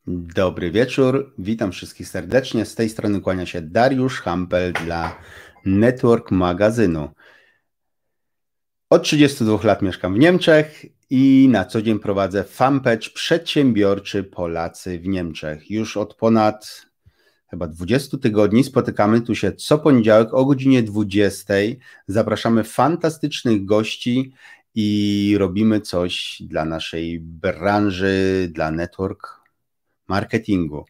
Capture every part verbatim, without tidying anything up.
Dobry wieczór, witam wszystkich serdecznie. Z tej strony kłania się Dariusz Hampel dla Network Magazynu. Od trzydziestu dwóch lat mieszkam w Niemczech i na co dzień prowadzę fanpage Przedsiębiorczy Polacy w Niemczech. Już od ponad chyba dwudziestu tygodni spotykamy tu się co poniedziałek o godzinie dwudziestej. Zapraszamy fantastycznych gości i robimy coś dla naszej branży, dla network marketingu.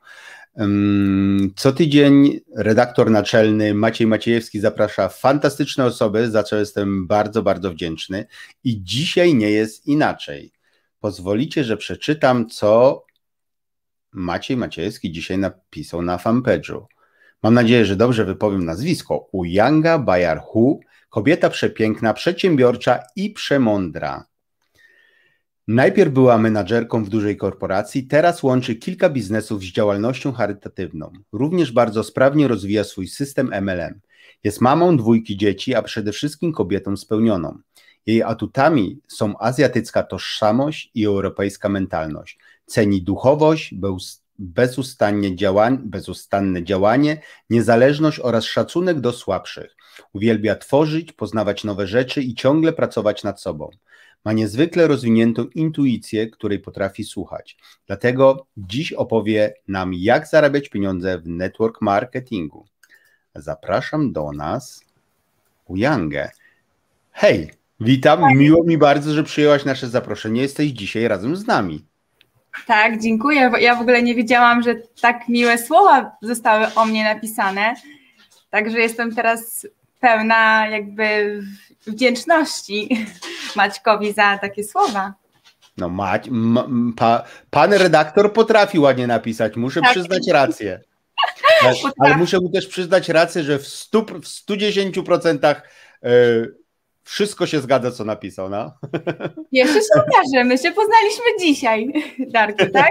Co tydzień redaktor naczelny Maciej Maciejewski zaprasza fantastyczne osoby, za co jestem bardzo, bardzo wdzięczny i dzisiaj nie jest inaczej. Pozwolicie, że przeczytam, co Maciej Maciejewski dzisiaj napisał na fanpage'u. Mam nadzieję, że dobrze wypowiem nazwisko. Ujanga Bajar-Hu, kobieta przepiękna, przedsiębiorcza i przemądra. Najpierw była menadżerką w dużej korporacji, teraz łączy kilka biznesów z działalnością charytatywną. Również bardzo sprawnie rozwija swój system M L M. Jest mamą dwójki dzieci, a przede wszystkim kobietą spełnioną. Jej atutami są azjatycka tożsamość i europejska mentalność. Ceni duchowość, bezustannie działań, bezustanne działanie, niezależność oraz szacunek do słabszych. Uwielbia tworzyć, poznawać nowe rzeczy i ciągle pracować nad sobą. Ma niezwykle rozwiniętą intuicję, której potrafi słuchać. Dlatego dziś opowie nam, jak zarabiać pieniądze w network marketingu. Zapraszam do nas Ujangę. Hej, witam, miło mi bardzo, że przyjęłaś nasze zaproszenie. Jesteś dzisiaj razem z nami. Tak, dziękuję. Ja w ogóle nie wiedziałam, że tak miłe słowa zostały o mnie napisane. Także jestem teraz pełna jakby wdzięczności Maćkowi za takie słowa. No Mać, ma, pa, pan redaktor potrafi ładnie napisać, muszę tak przyznać rację. Ale, ale muszę mu też przyznać rację, że w stu, w stu dziesięciu procentach yy, wszystko się zgadza, co napisał. No? Jeszcze się okaże, my się poznaliśmy dzisiaj, Darku, tak?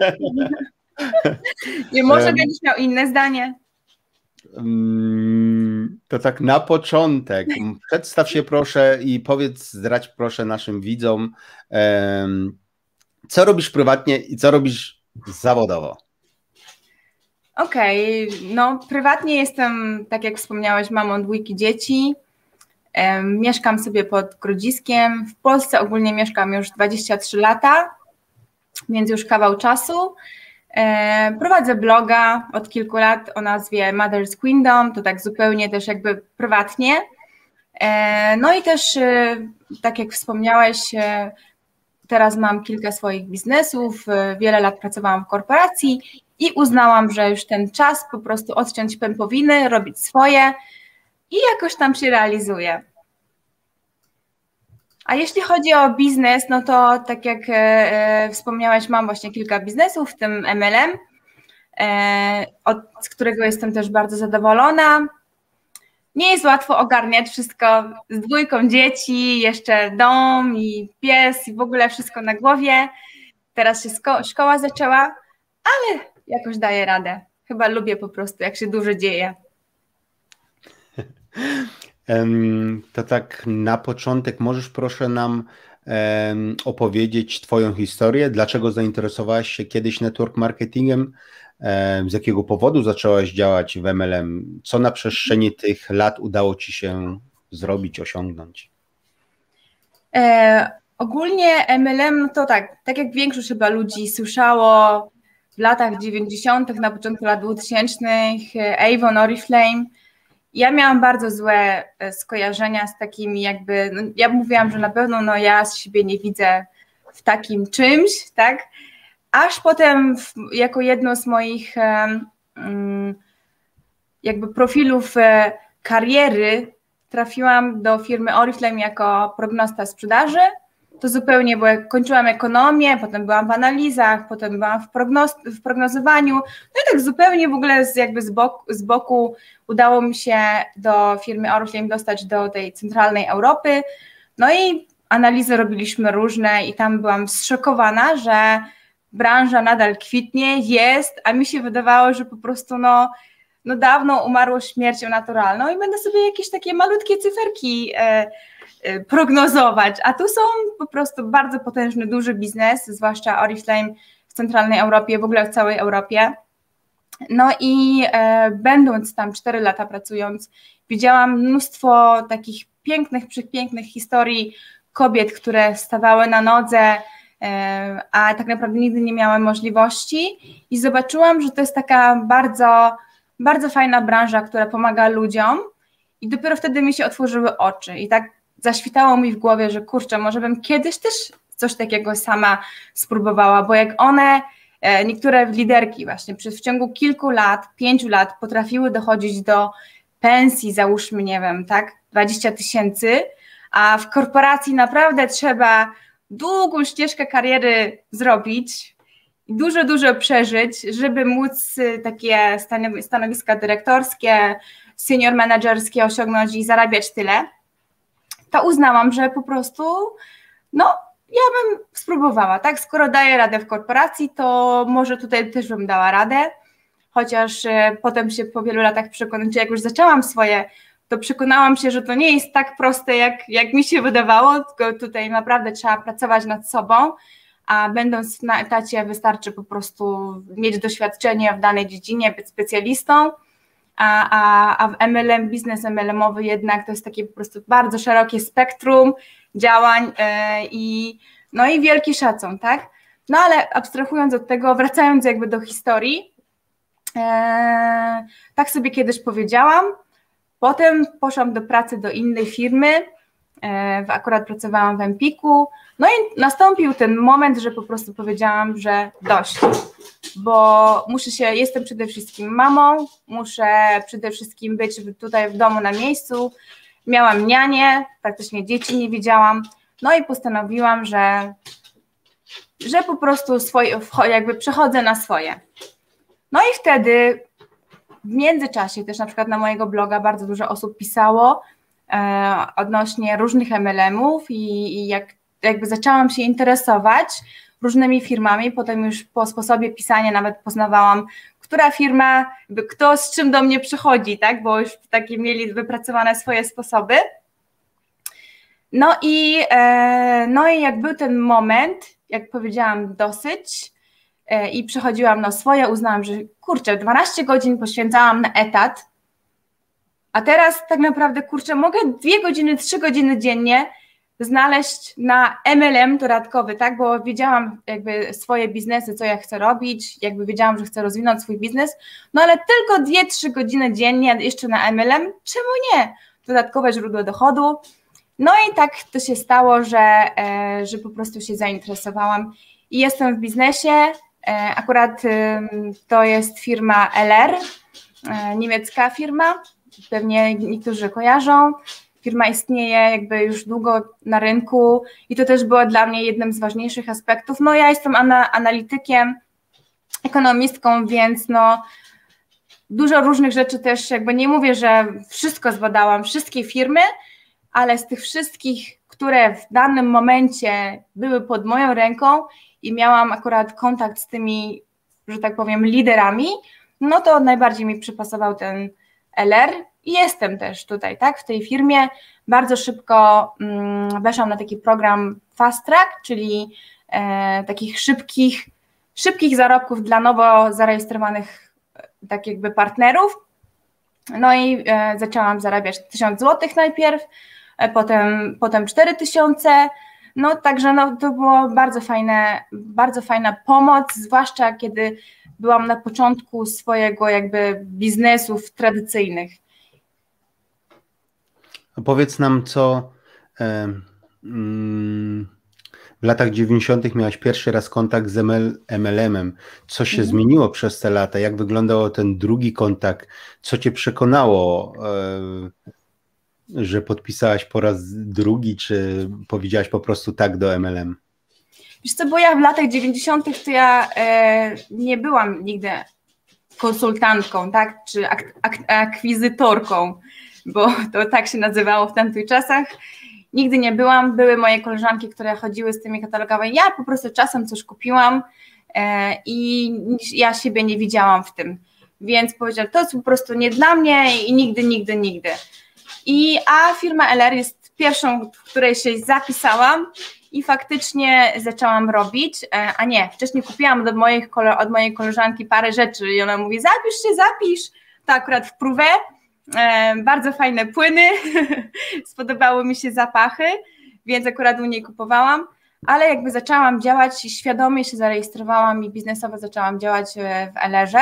I może um, będziesz miał inne zdanie? Um, to tak na początek, przedstaw się proszę i powiedz, zdradź proszę naszym widzom, um, co robisz prywatnie i co robisz zawodowo? Okej, okay, no prywatnie jestem, tak jak wspomniałeś, mamą dwójki dzieci. Um, mieszkam sobie pod Grodziskiem. W Polsce ogólnie mieszkam już dwadzieścia trzy lata, więc już kawał czasu. E, prowadzę bloga od kilku lat o nazwie Mother's Queendom, to tak zupełnie też jakby prywatnie. E, no i też, e, tak jak wspomniałeś, e, teraz mam kilka swoich biznesów, e, wiele lat pracowałam w korporacji i uznałam, że już ten czas po prostu odciąć pępowiny, robić swoje i jakoś tam się realizuję. A jeśli chodzi o biznes, no to tak jak e, wspomniałeś, mam właśnie kilka biznesów, w tym M L M, e, od z którego jestem też bardzo zadowolona. Nie jest łatwo ogarniać wszystko z dwójką dzieci, jeszcze dom i pies i w ogóle wszystko na głowie. Teraz się szko- szkoła zaczęła, ale jakoś daję radę. Chyba lubię po prostu, jak się dużo dzieje. To tak na początek możesz proszę nam um, opowiedzieć Twoją historię, dlaczego zainteresowałaś się kiedyś network marketingiem, um, z jakiego powodu zaczęłaś działać w M L M, co na przestrzeni tych lat udało Ci się zrobić, osiągnąć? E, ogólnie M L M to tak, tak jak większość chyba ludzi słyszało w latach dziewięćdziesiątych, na początku lat dwutysięcznych, Avon, Oriflame. Ja miałam bardzo złe skojarzenia z takimi jakby, no ja mówiłam, że na pewno no ja z siebie nie widzę w takim czymś, tak? Aż potem w, jako jedno z moich um, jakby profilów e, kariery trafiłam do firmy Oriflame jako prognosta sprzedaży. To zupełnie, bo jak kończyłam ekonomię, potem byłam w analizach, potem byłam w, prognoz w prognozowaniu, no i tak zupełnie w ogóle z, jakby z boku, z boku udało mi się do firmy Oriflame dostać do tej centralnej Europy, no i analizy robiliśmy różne i tam byłam zszokowana, że branża nadal kwitnie, jest, a mi się wydawało, że po prostu no, no dawno umarło śmiercią naturalną i będę sobie jakieś takie malutkie cyferki e, prognozować, a tu są po prostu bardzo potężny, duży biznes, zwłaszcza Oriflame w centralnej Europie, w ogóle w całej Europie. No i e, będąc tam cztery lata pracując, widziałam mnóstwo takich pięknych, przepięknych historii kobiet, które stawały na nodze, e, a tak naprawdę nigdy nie miały możliwości i zobaczyłam, że to jest taka bardzo, bardzo fajna branża, która pomaga ludziom i dopiero wtedy mi się otworzyły oczy i tak zaświtało mi w głowie, że kurczę, może bym kiedyś też coś takiego sama spróbowała, bo jak one, niektóre liderki właśnie przez w ciągu kilku lat, pięciu lat potrafiły dochodzić do pensji, załóżmy, nie wiem, tak, dwadzieścia tysięcy, a w korporacji naprawdę trzeba długą ścieżkę kariery zrobić, dużo, dużo przeżyć, żeby móc takie stanowiska dyrektorskie, senior menedżerskie osiągnąć i zarabiać tyle, to uznałam, że po prostu, no, ja bym spróbowała, tak, skoro daję radę w korporacji, to może tutaj też bym dała radę, chociaż e, potem się po wielu latach przekonałam, czy jak już zaczęłam swoje, to przekonałam się, że to nie jest tak proste, jak, jak mi się wydawało, tylko tutaj naprawdę trzeba pracować nad sobą, a będąc na etacie wystarczy po prostu mieć doświadczenie w danej dziedzinie, być specjalistą, a, a, a w M L M, biznes M L M-owy jednak to jest takie po prostu bardzo szerokie spektrum działań yy, i no i wielki szacun, tak? No ale abstrahując od tego, wracając jakby do historii, yy, tak sobie kiedyś powiedziałam, potem poszłam do pracy do innej firmy, yy, akurat pracowałam w Empiku, no i nastąpił ten moment, że po prostu powiedziałam, że dość, bo muszę się, jestem przede wszystkim mamą, muszę przede wszystkim być tutaj w domu na miejscu, miałam nianię, praktycznie dzieci nie widziałam, no i postanowiłam, że, że po prostu swoje, jakby przechodzę na swoje. No i wtedy w międzyczasie też na przykład na mojego bloga bardzo dużo osób pisało e, odnośnie różnych M L M-ów i, i jak, jakby zaczęłam się interesować różnymi firmami, potem już po sposobie pisania nawet poznawałam, która firma, kto z czym do mnie przychodzi, tak, bo już takie mieli wypracowane swoje sposoby. No i, e, no i jak był ten moment, jak powiedziałam dosyć e, i przechodziłam na swoje, uznałam, że kurczę, dwanaście godzin poświęcałam na etat, a teraz tak naprawdę, kurczę, mogę dwie godziny, trzy godziny dziennie znaleźć na M L M dodatkowy, tak, bo wiedziałam jakby swoje biznesy, co ja chcę robić, jakby wiedziałam, że chcę rozwinąć swój biznes, no ale tylko dwie trzy godziny dziennie jeszcze na M L M, czemu nie? Dodatkowe źródło dochodu. No i tak to się stało, że, e, że po prostu się zainteresowałam i jestem w biznesie, e, akurat e, to jest firma L R, e, niemiecka firma, pewnie niektórzy kojarzą. Firma istnieje jakby już długo na rynku i to też było dla mnie jednym z ważniejszych aspektów. No ja jestem ana, analitykiem, ekonomistką, więc no dużo różnych rzeczy też jakby nie mówię, że wszystko zbadałam, wszystkie firmy, ale z tych wszystkich, które w danym momencie były pod moją ręką i miałam akurat kontakt z tymi, że tak powiem, liderami, no to najbardziej mi przypasował ten L R. I jestem też tutaj, tak, w tej firmie. Bardzo szybko mm, weszłam na taki program Fast Track, czyli e, takich szybkich, szybkich zarobków dla nowo zarejestrowanych tak jakby partnerów. No i e, zaczęłam zarabiać tysiąc złotych najpierw, e, potem, potem cztery tysiące. No także no, to było bardzo fajne, bardzo fajna pomoc, zwłaszcza kiedy byłam na początku swojego jakby biznesów tradycyjnych. Powiedz nam, co e, mm, w latach dziewięćdziesiątych miałaś pierwszy raz kontakt z M L M-em. Co się mhm. zmieniło przez te lata? Jak wyglądał ten drugi kontakt? Co cię przekonało, e, że podpisałaś po raz drugi, czy powiedziałaś po prostu tak do M L M? Wiesz co, bo ja w latach dziewięćdziesiątych to ja e, nie byłam nigdy konsultantką, tak, czy ak ak akwizytorką, bo to tak się nazywało w tamtych czasach. Nigdy nie byłam, były moje koleżanki, które chodziły z tymi katalogami, ja po prostu czasem coś kupiłam e, i ja siebie nie widziałam w tym, więc powiedziałam, to jest po prostu nie dla mnie i nigdy, nigdy, nigdy. I, a firma L R jest pierwszą, w której się zapisałam i faktycznie zaczęłam robić, a nie, wcześniej kupiłam od, moich, od mojej koleżanki parę rzeczy i ona mówi, zapisz się, zapisz, to akurat w próbę, bardzo fajne płyny, spodobały mi się zapachy, więc akurat u niej kupowałam, ale jakby zaczęłam działać, świadomie się zarejestrowałam i biznesowo zaczęłam działać w Ellerze.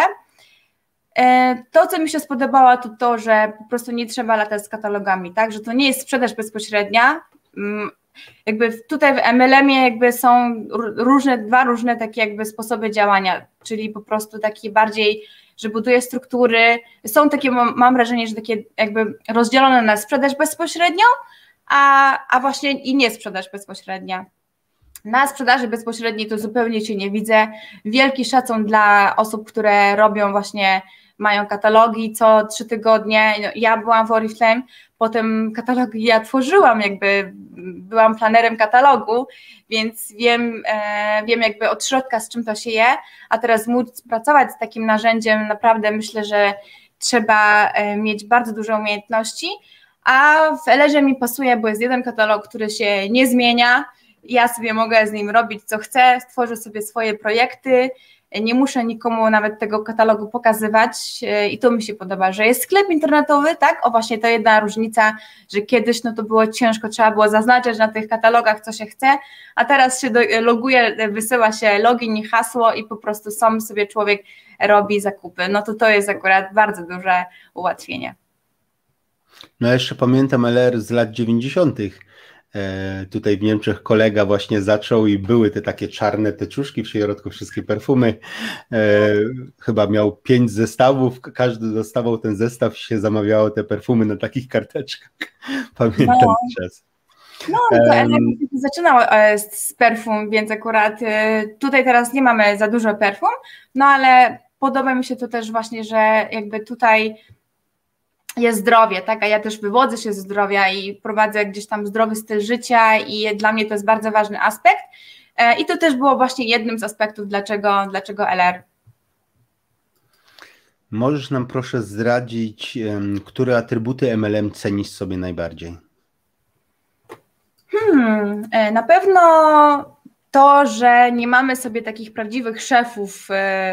To, co mi się spodobało, to to, że po prostu nie trzeba latać z katalogami, tak, że to nie jest sprzedaż bezpośrednia. Jakby tutaj w M L M-ie jakby są różne, dwa różne takie jakby sposoby działania, czyli po prostu takie bardziej, że buduje struktury, są takie, mam wrażenie, że takie jakby rozdzielone na sprzedaż bezpośrednią, a, a właśnie i nie sprzedaż bezpośrednia. Na sprzedaży bezpośredniej to zupełnie się nie widzę. Wielki szacun dla osób, które robią właśnie, mają katalogi co trzy tygodnie. Ja byłam w Oriflame, potem katalogi ja tworzyłam, jakby byłam planerem katalogu, więc wiem, e, wiem jakby od środka, z czym to się je, a teraz móc pracować z takim narzędziem, naprawdę myślę, że trzeba e, mieć bardzo dużo umiejętności, a w Ellerze mi pasuje, bo jest jeden katalog, który się nie zmienia, ja sobie mogę z nim robić co chcę, stworzę sobie swoje projekty, nie muszę nikomu nawet tego katalogu pokazywać i to mi się podoba, że jest sklep internetowy, tak, o właśnie to jedna różnica, że kiedyś no to było ciężko, trzeba było zaznaczać na tych katalogach, co się chce, a teraz się do, loguje, wysyła się login i hasło i po prostu sam sobie człowiek robi zakupy, no to to jest akurat bardzo duże ułatwienie. No jeszcze pamiętam L R z lat dziewięćdziesiątych. Tutaj w Niemczech kolega właśnie zaczął i były te takie czarne teczuszki w środku, wszystkie perfumy. E, chyba miał pięć zestawów, każdy dostawał ten zestaw i się zamawiało te perfumy na takich karteczkach. Pamiętam no. czas. No, no to um, zaczynał z perfum, więc akurat tutaj teraz nie mamy za dużo perfum, no ale podoba mi się to też właśnie, że jakby tutaj jest zdrowie, tak, a ja też wywodzę się ze zdrowia i prowadzę gdzieś tam zdrowy styl życia i dla mnie to jest bardzo ważny aspekt i to też było właśnie jednym z aspektów, dlaczego, dlaczego L R. Możesz nam proszę zdradzić, które atrybuty M L M cenisz sobie najbardziej? Hmm, na pewno to, że nie mamy sobie takich prawdziwych szefów,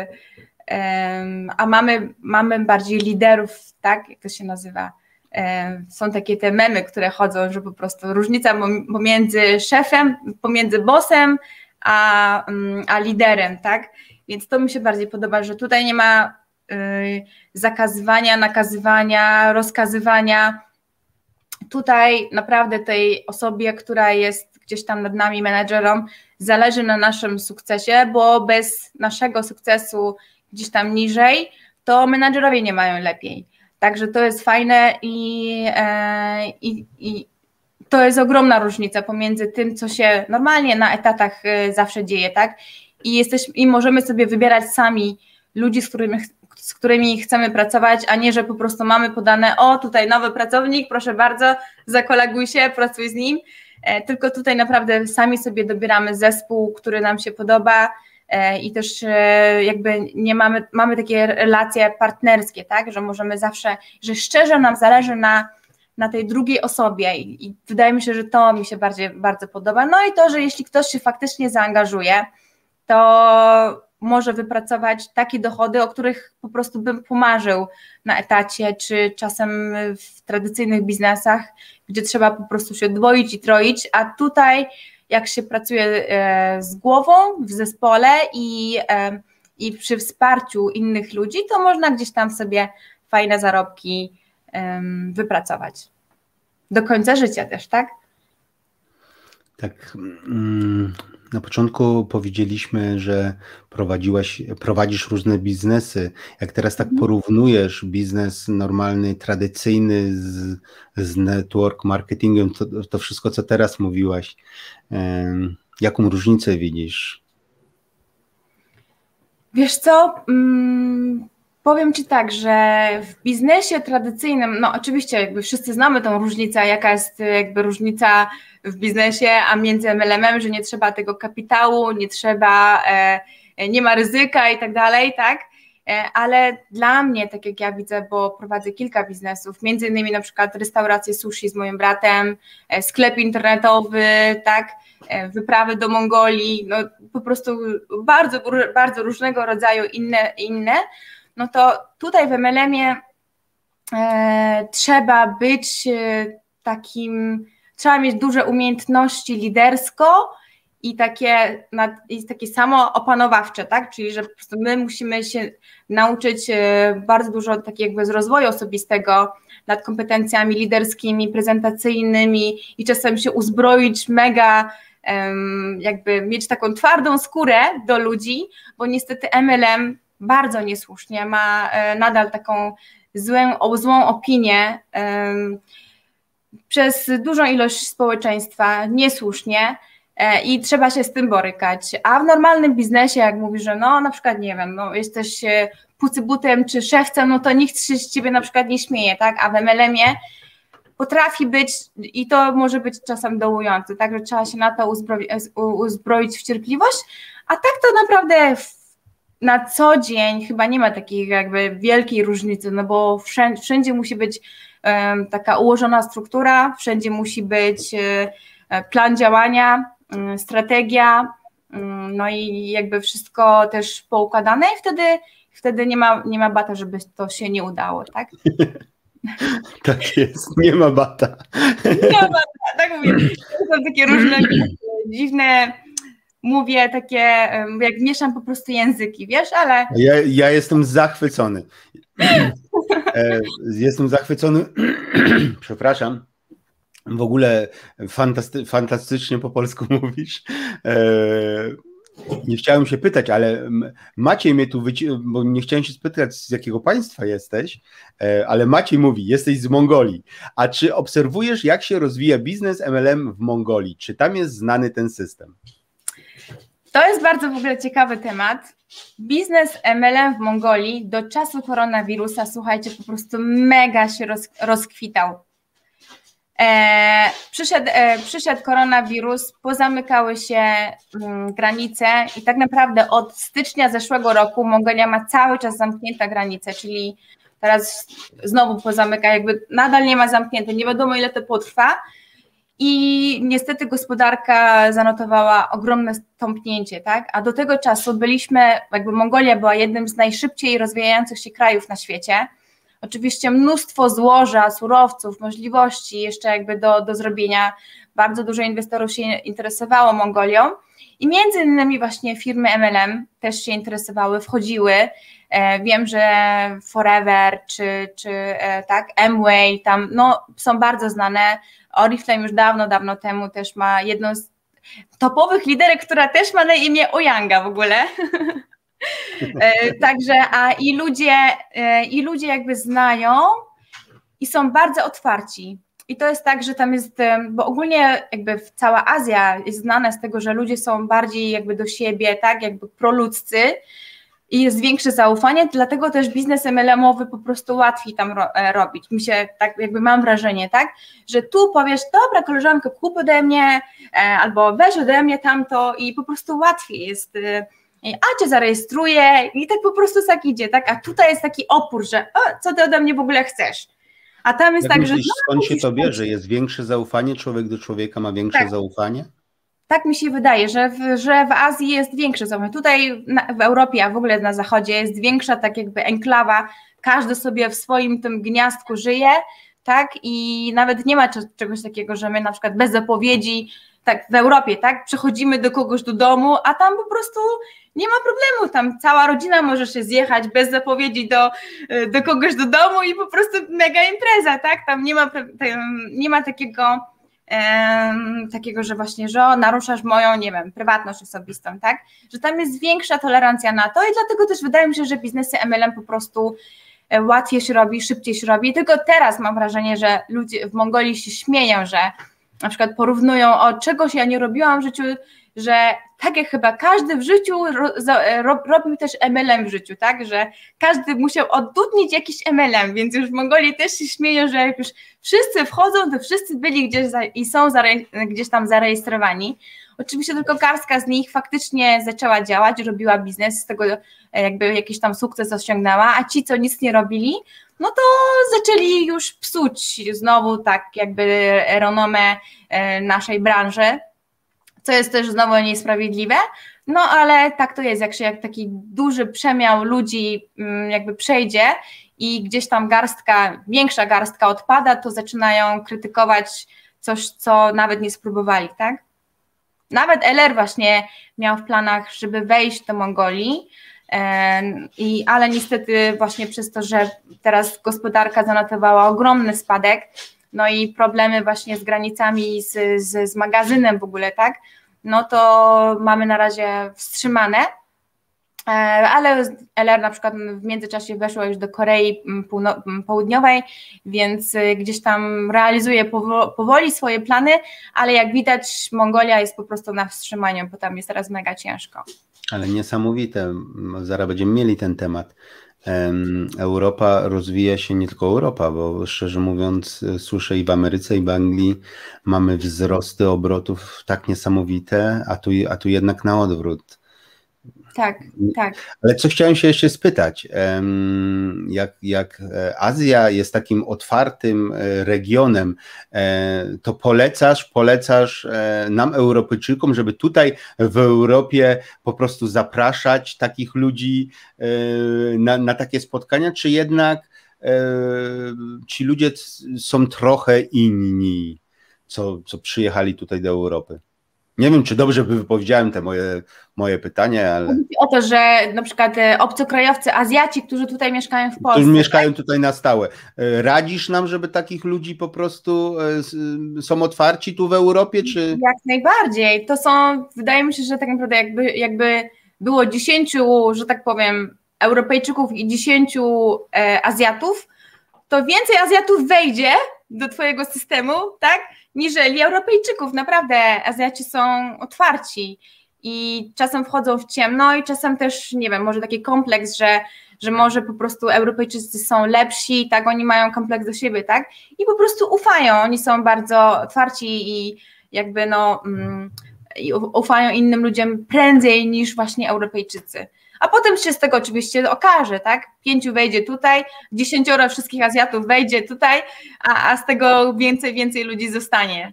a mamy, mamy bardziej liderów, tak, jak to się nazywa. Są takie te memy, które chodzą, że po prostu różnica pomiędzy szefem, pomiędzy bossem, a, a liderem, tak, więc to mi się bardziej podoba, że tutaj nie ma zakazywania, nakazywania, rozkazywania. Tutaj naprawdę tej osobie, która jest gdzieś tam nad nami, menedżerom, zależy na naszym sukcesie, bo bez naszego sukcesu gdzieś tam niżej, to menadżerowie nie mają lepiej. Także to jest fajne i, e, i, i to jest ogromna różnica pomiędzy tym, co się normalnie na etatach zawsze dzieje, tak? I, jesteśmy, i możemy sobie wybierać sami ludzi, z którymi, z którymi chcemy pracować, a nie, że po prostu mamy podane, o tutaj nowy pracownik, proszę bardzo, zakoleguj się, pracuj z nim, e, tylko tutaj naprawdę sami sobie dobieramy zespół, który nam się podoba, i też jakby nie mamy, mamy takie relacje partnerskie, tak, że możemy zawsze, że szczerze nam zależy na, na tej drugiej osobie i, i wydaje mi się, że to mi się bardziej, bardzo podoba. No i to, że jeśli ktoś się faktycznie zaangażuje, to może wypracować takie dochody, o których po prostu bym pomarzył na etacie, czy czasem w tradycyjnych biznesach, gdzie trzeba po prostu się dwoić i troić, a tutaj jak się pracuje z głową w zespole i, i przy wsparciu innych ludzi, to można gdzieś tam sobie fajne zarobki wypracować. Do końca życia też, tak? Tak. Na początku powiedzieliśmy, że prowadziłaś, prowadzisz różne biznesy. Jak teraz tak porównujesz biznes normalny, tradycyjny z, z network marketingiem, to, to wszystko, co teraz mówiłaś, jaką różnicę widzisz? Wiesz co, hmm, powiem Ci tak, że w biznesie tradycyjnym, no oczywiście jakby wszyscy znamy tą różnicę, jaka jest jakby różnica w biznesie, a między M L M-em, że nie trzeba tego kapitału, nie trzeba, e, nie ma ryzyka i tak dalej, tak? E, ale dla mnie, tak jak ja widzę, bo prowadzę kilka biznesów, między innymi na przykład restaurację sushi z moim bratem, e, sklep internetowy, tak? wyprawy do Mongolii, no po prostu bardzo, bardzo różnego rodzaju inne, inne, no to tutaj w M L M-ie e, trzeba być e, takim, trzeba mieć duże umiejętności lidersko i takie, i takie samo opanowawcze, tak? Czyli że po prostu my musimy się nauczyć e, bardzo dużo tak jakby z rozwoju osobistego nad kompetencjami liderskimi, prezentacyjnymi i czasem się uzbroić mega, jakby mieć taką twardą skórę do ludzi, bo niestety M L M bardzo niesłusznie ma nadal taką złą, złą opinię przez dużą ilość społeczeństwa, niesłusznie i trzeba się z tym borykać. A w normalnym biznesie, jak mówisz, że no na przykład, nie wiem, no jesteś pucybutem czy szewcem, no to nikt się z ciebie na przykład nie śmieje, tak? A w M L M-ie potrafi być, i to może być czasem dołujące, tak, że trzeba się na to uzbroić, uzbroić w cierpliwość, a tak to naprawdę w, na co dzień chyba nie ma takiej jakby wielkiej różnicy, no bo wszędzie, wszędzie musi być um, taka ułożona struktura, wszędzie musi być um, plan działania, um, strategia, um, no i jakby wszystko też poukładane i wtedy, wtedy nie ma, nie ma bata, żeby to się nie udało, tak? Tak jest, nie ma bata. Nie ma bata, tak mówię. To są takie różne dziwne, mówię takie, jak mieszam po prostu języki, wiesz, ale... Ja, ja jestem zachwycony. Jestem zachwycony, przepraszam, w ogóle fantasty, fantastycznie po polsku mówisz. Nie chciałem się pytać, ale Maciej mnie tu wyci... bo nie chciałem się spytać, z jakiego państwa jesteś, ale Maciej mówi, jesteś z Mongolii. A czy obserwujesz, jak się rozwija biznes M L M w Mongolii? Czy tam jest znany ten system? To jest bardzo w ogóle ciekawy temat. Biznes M L M w Mongolii do czasu koronawirusa, słuchajcie, po prostu mega się roz... rozkwitał. E, przyszedł, e, przyszedł koronawirus, pozamykały się mm, granice i tak naprawdę od stycznia zeszłego roku Mongolia ma cały czas zamknięte granice, czyli teraz znowu pozamyka, jakby nadal nie ma zamknięte, nie wiadomo ile to potrwa i niestety gospodarka zanotowała ogromne stąpnięcie, tak? A do tego czasu byliśmy, jakby Mongolia była jednym z najszybciej rozwijających się krajów na świecie. Oczywiście mnóstwo złoża, surowców, możliwości jeszcze jakby do, do zrobienia. Bardzo dużo inwestorów się interesowało Mongolią i między innymi właśnie firmy M L M też się interesowały, wchodziły. E, wiem, że Forever czy, czy e, tak, Amway tam no, są bardzo znane. Oriflame już dawno, dawno temu też ma jedną z topowych liderek, która też ma na imię Ojanga w ogóle. Także a i ludzie, i ludzie jakby znają i są bardzo otwarci. I to jest tak, że tam jest, bo ogólnie jakby cała Azja jest znana z tego, że ludzie są bardziej jakby do siebie, tak, jakby proludzcy i jest większe zaufanie, dlatego też biznes M L M-owy po prostu łatwiej tam ro, robić. Mi się tak jakby mam wrażenie, tak, że tu powiesz, dobra koleżanko, kup ode mnie albo weź ode mnie tamto i po prostu łatwiej jest, a cię zarejestruję i tak po prostu tak idzie, tak, a tutaj jest taki opór, że o, co ty ode mnie w ogóle chcesz, a tam jest Jak tak, myślisz, że... No, skąd się to bierze? Jest większe zaufanie, człowiek do człowieka ma większe tak. zaufanie? Tak mi się wydaje, że w, że w Azji jest większe zaufanie, tutaj na, w Europie, a w ogóle na Zachodzie jest większa tak jakby enklawa, każdy sobie w swoim tym gniazdku żyje, tak, i nawet nie ma czegoś takiego, że my na przykład bez zapowiedzi, tak w Europie, tak, przechodzimy do kogoś do domu, a tam po prostu nie ma problemu, tam cała rodzina może się zjechać bez zapowiedzi do, do kogoś do domu i po prostu mega impreza, tak, tam nie ma, tam nie ma takiego, um, takiego, że właśnie, że naruszasz moją, nie wiem, prywatność osobistą, tak, że tam jest większa tolerancja na to i dlatego też wydaje mi się, że biznesy M L M po prostu łatwiej się robi, szybciej się robi, tylko teraz mam wrażenie, że ludzie w Mongolii się śmieją, że na przykład porównują, o czegoś ja nie robiłam w życiu, że tak jak chyba każdy w życiu ro, ro, robił też M L M w życiu, tak, że każdy musiał oddudnić jakiś M L M, więc już w Mongolii też się śmieją, że jak już wszyscy wchodzą, to wszyscy byli gdzieś za, i są zare, gdzieś tam zarejestrowani. Oczywiście tylko garstka z nich faktycznie zaczęła działać, robiła biznes, z tego jakby jakiś tam sukces osiągnęła, a ci, co nic nie robili, no to zaczęli już psuć znowu tak jakby renomę naszej branży, co jest też znowu niesprawiedliwe, no ale tak to jest, jak się jak taki duży przemiał ludzi jakby przejdzie i gdzieś tam garstka, większa garstka odpada, to zaczynają krytykować coś, co nawet nie spróbowali, tak? Nawet L R właśnie miał w planach, żeby wejść do Mongolii, i, ale niestety właśnie przez to, że teraz gospodarka zanotowała ogromny spadek, no i problemy właśnie z granicami, z, z, z magazynem w ogóle, tak, no to mamy na razie wstrzymane, ale L R na przykład w międzyczasie weszło już do Korei Południowej, więc gdzieś tam realizuje powoli swoje plany, ale jak widać Mongolia jest po prostu na wstrzymaniu, bo tam jest teraz mega ciężko. Ale niesamowite, zaraz będziemy mieli ten temat. Europa rozwija się, nie tylko Europa, bo szczerze mówiąc słyszę i w Ameryce, i w Anglii mamy wzrosty obrotów tak niesamowite, a tu, a tu jednak na odwrót. Tak, tak. Ale co chciałem się jeszcze spytać, jak, jak Azja jest takim otwartym regionem, to polecasz, polecasz nam Europejczykom, żeby tutaj w Europie po prostu zapraszać takich ludzi na, na takie spotkania, czy jednak ci ludzie są trochę inni, co, co przyjechali tutaj do Europy? Nie wiem, czy dobrze wypowiedziałem te moje, moje pytanie, ale... Chodzi o to, że na przykład obcokrajowcy, Azjaci, którzy tutaj mieszkają w Polsce. Którzy mieszkają tutaj na stałe. Radzisz nam, żeby takich ludzi po prostu są otwarci tu w Europie, czy... Jak najbardziej. To są, wydaje mi się, że tak naprawdę jakby, jakby było dziesięciu, że tak powiem, Europejczyków i dziesięciu e, Azjatów, to więcej Azjatów wejdzie do twojego systemu, tak, niżeli Europejczyków. Naprawdę Azjaci są otwarci i czasem wchodzą w ciemno i czasem też, nie wiem, może taki kompleks, że, że może po prostu Europejczycy są lepsi, tak, oni mają kompleks do siebie, tak, i po prostu ufają, oni są bardzo otwarci i jakby no um, ufają innym ludziom prędzej niż właśnie Europejczycy. A potem się z tego oczywiście okaże, tak? Pięciu wejdzie tutaj, dziesięcioro wszystkich Azjatów wejdzie tutaj, a, a z tego więcej, więcej ludzi zostanie.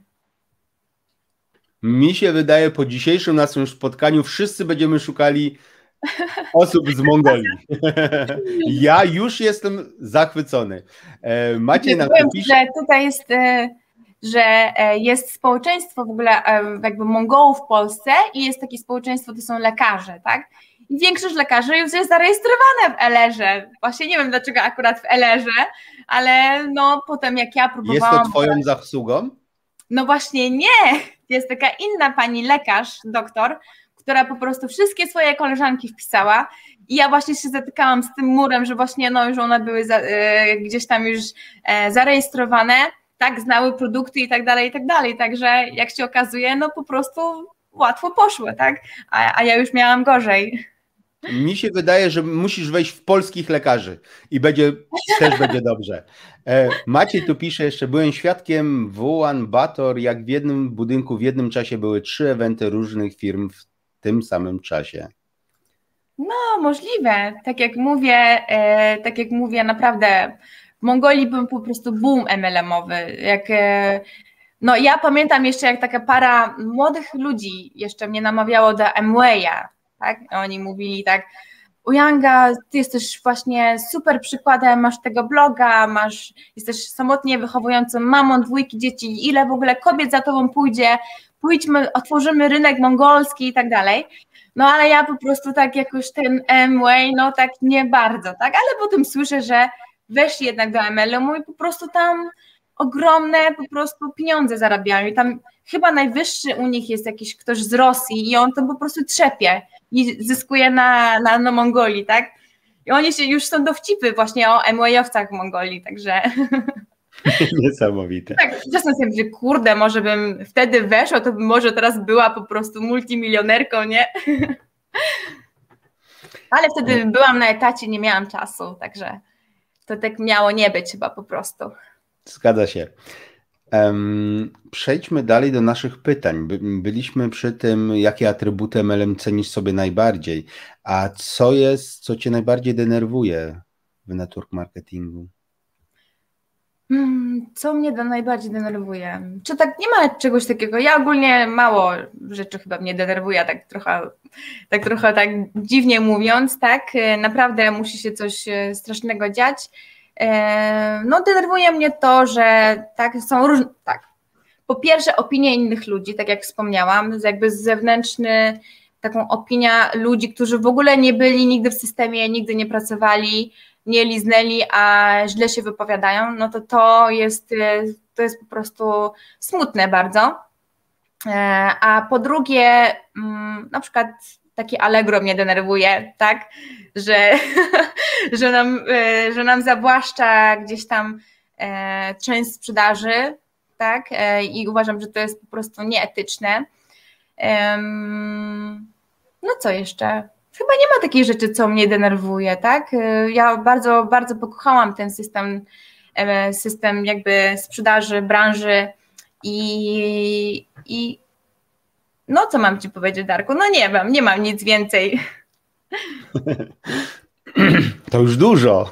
Mi się wydaje, po dzisiejszym naszym spotkaniu wszyscy będziemy szukali osób z Mongolii. Ja już jestem zachwycony. Maciej nam powiem, pisze... że tutaj jest, że jest społeczeństwo w ogóle jakby Mongołów w Polsce i jest takie społeczeństwo, to są lekarze, tak? I większość lekarzy już jest zarejestrowane w L R-ze. Właśnie nie wiem, dlaczego akurat w L R-ze, ale no potem jak ja próbowałam... Jest to twoją zasługą? No właśnie nie. Jest taka inna pani lekarz, doktor, która po prostu wszystkie swoje koleżanki wpisała i ja właśnie się zatykałam z tym murem, że właśnie no już one były za, e, gdzieś tam już e, zarejestrowane, tak, znały produkty i tak dalej, i tak dalej. Także jak się okazuje, no po prostu łatwo poszło, tak? A, a ja już miałam gorzej. Mi się wydaje, że musisz wejść w polskich lekarzy i będzie, też będzie dobrze. E, Maciej tu pisze jeszcze, byłem świadkiem w Ulaanbaatar, jak w jednym budynku w jednym czasie były trzy eventy różnych firm w tym samym czasie. No możliwe, tak jak mówię, e, tak jak mówię, naprawdę w Mongolii był po prostu boom M L M-owy, jak... E, no ja pamiętam jeszcze, jak taka para młodych ludzi jeszcze mnie namawiało do Amwaya, tak? Oni mówili tak, Ujanga, ty jesteś właśnie super przykładem, masz tego bloga, masz, jesteś samotnie wychowującą mamą, dwójki dzieci, ile w ogóle kobiet za tobą pójdzie, pójdźmy, otworzymy rynek mongolski i tak dalej. No ale ja po prostu tak jakoś ten Amway, no tak nie bardzo, tak? Ale potem słyszę, że weszli jednak do M L M-u i po prostu tam ogromne po prostu pieniądze zarabiają i tam chyba najwyższy u nich jest jakiś ktoś z Rosji i on to po prostu trzepie i zyskuje na, na, na Mongolii, tak? I oni się już są dowcipy właśnie o Amwayowcach w Mongolii, także... Niesamowite. Tak, czasem sobie myślę, kurde, może bym wtedy weszła, to bym może teraz była po prostu multimilionerką, nie? Ale wtedy byłam na etacie, nie miałam czasu, także to tak miało nie być chyba po prostu. Zgadza się. Um, przejdźmy dalej do naszych pytań. By, byliśmy przy tym, jakie atrybuty M L M cenisz sobie najbardziej, a co jest, co cię najbardziej denerwuje w network marketingu? Hmm, Co mnie do najbardziej denerwuje? Czy tak nie ma czegoś takiego? Ja ogólnie mało rzeczy chyba mnie denerwuje, tak trochę, tak trochę tak dziwnie mówiąc, tak? E, Naprawdę musi się coś e, strasznego dziać. E, No denerwuje mnie to, że tak są różne, tak. Po pierwsze opinie innych ludzi, tak jak wspomniałam, jakby zewnętrzny, taką opinia ludzi, którzy w ogóle nie byli nigdy w systemie, nigdy nie pracowali, nie liznęli, a źle się wypowiadają, no to to jest, to jest po prostu smutne bardzo. A po drugie, na przykład takie Allegro mnie denerwuje, tak, że, że, nam, że nam zawłaszcza gdzieś tam część sprzedaży, tak, i uważam, że to jest po prostu nieetyczne. No co jeszcze? Chyba nie ma takiej rzeczy, co mnie denerwuje, tak? Ja bardzo, bardzo pokochałam ten system, system jakby sprzedaży, branży i, i no co mam ci powiedzieć, Darku? No nie wiem, nie mam nic więcej. To już dużo.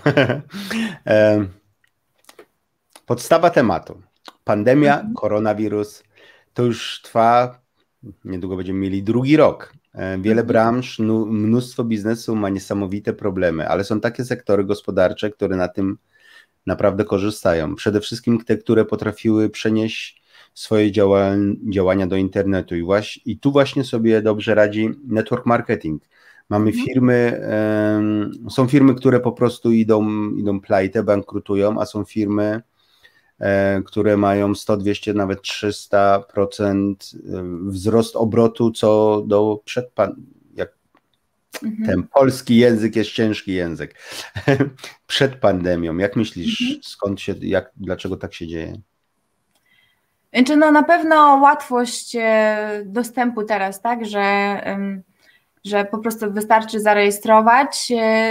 Podstawa tematu. Pandemia, mhm. koronawirus, to już trwa, niedługo będziemy mieli drugi rok. Wiele mhm. branż, mnóstwo biznesu ma niesamowite problemy, ale są takie sektory gospodarcze, które na tym naprawdę korzystają. Przede wszystkim te, które potrafiły przenieść swoje działań, działania do internetu i, właśnie, i tu właśnie sobie dobrze radzi network marketing. Mamy mhm. firmy, um, są firmy, które po prostu idą, idą plajte, bankrutują, a są firmy, które mają sto, dwieście, nawet trzysta procent wzrost obrotu co do przed pan, jak mhm. ten polski język jest ciężki język, przed pandemią. Jak myślisz, mhm. skąd się, jak, dlaczego tak się dzieje? Znaczy, no na pewno łatwość dostępu teraz, tak, że, że po prostu wystarczy zarejestrować,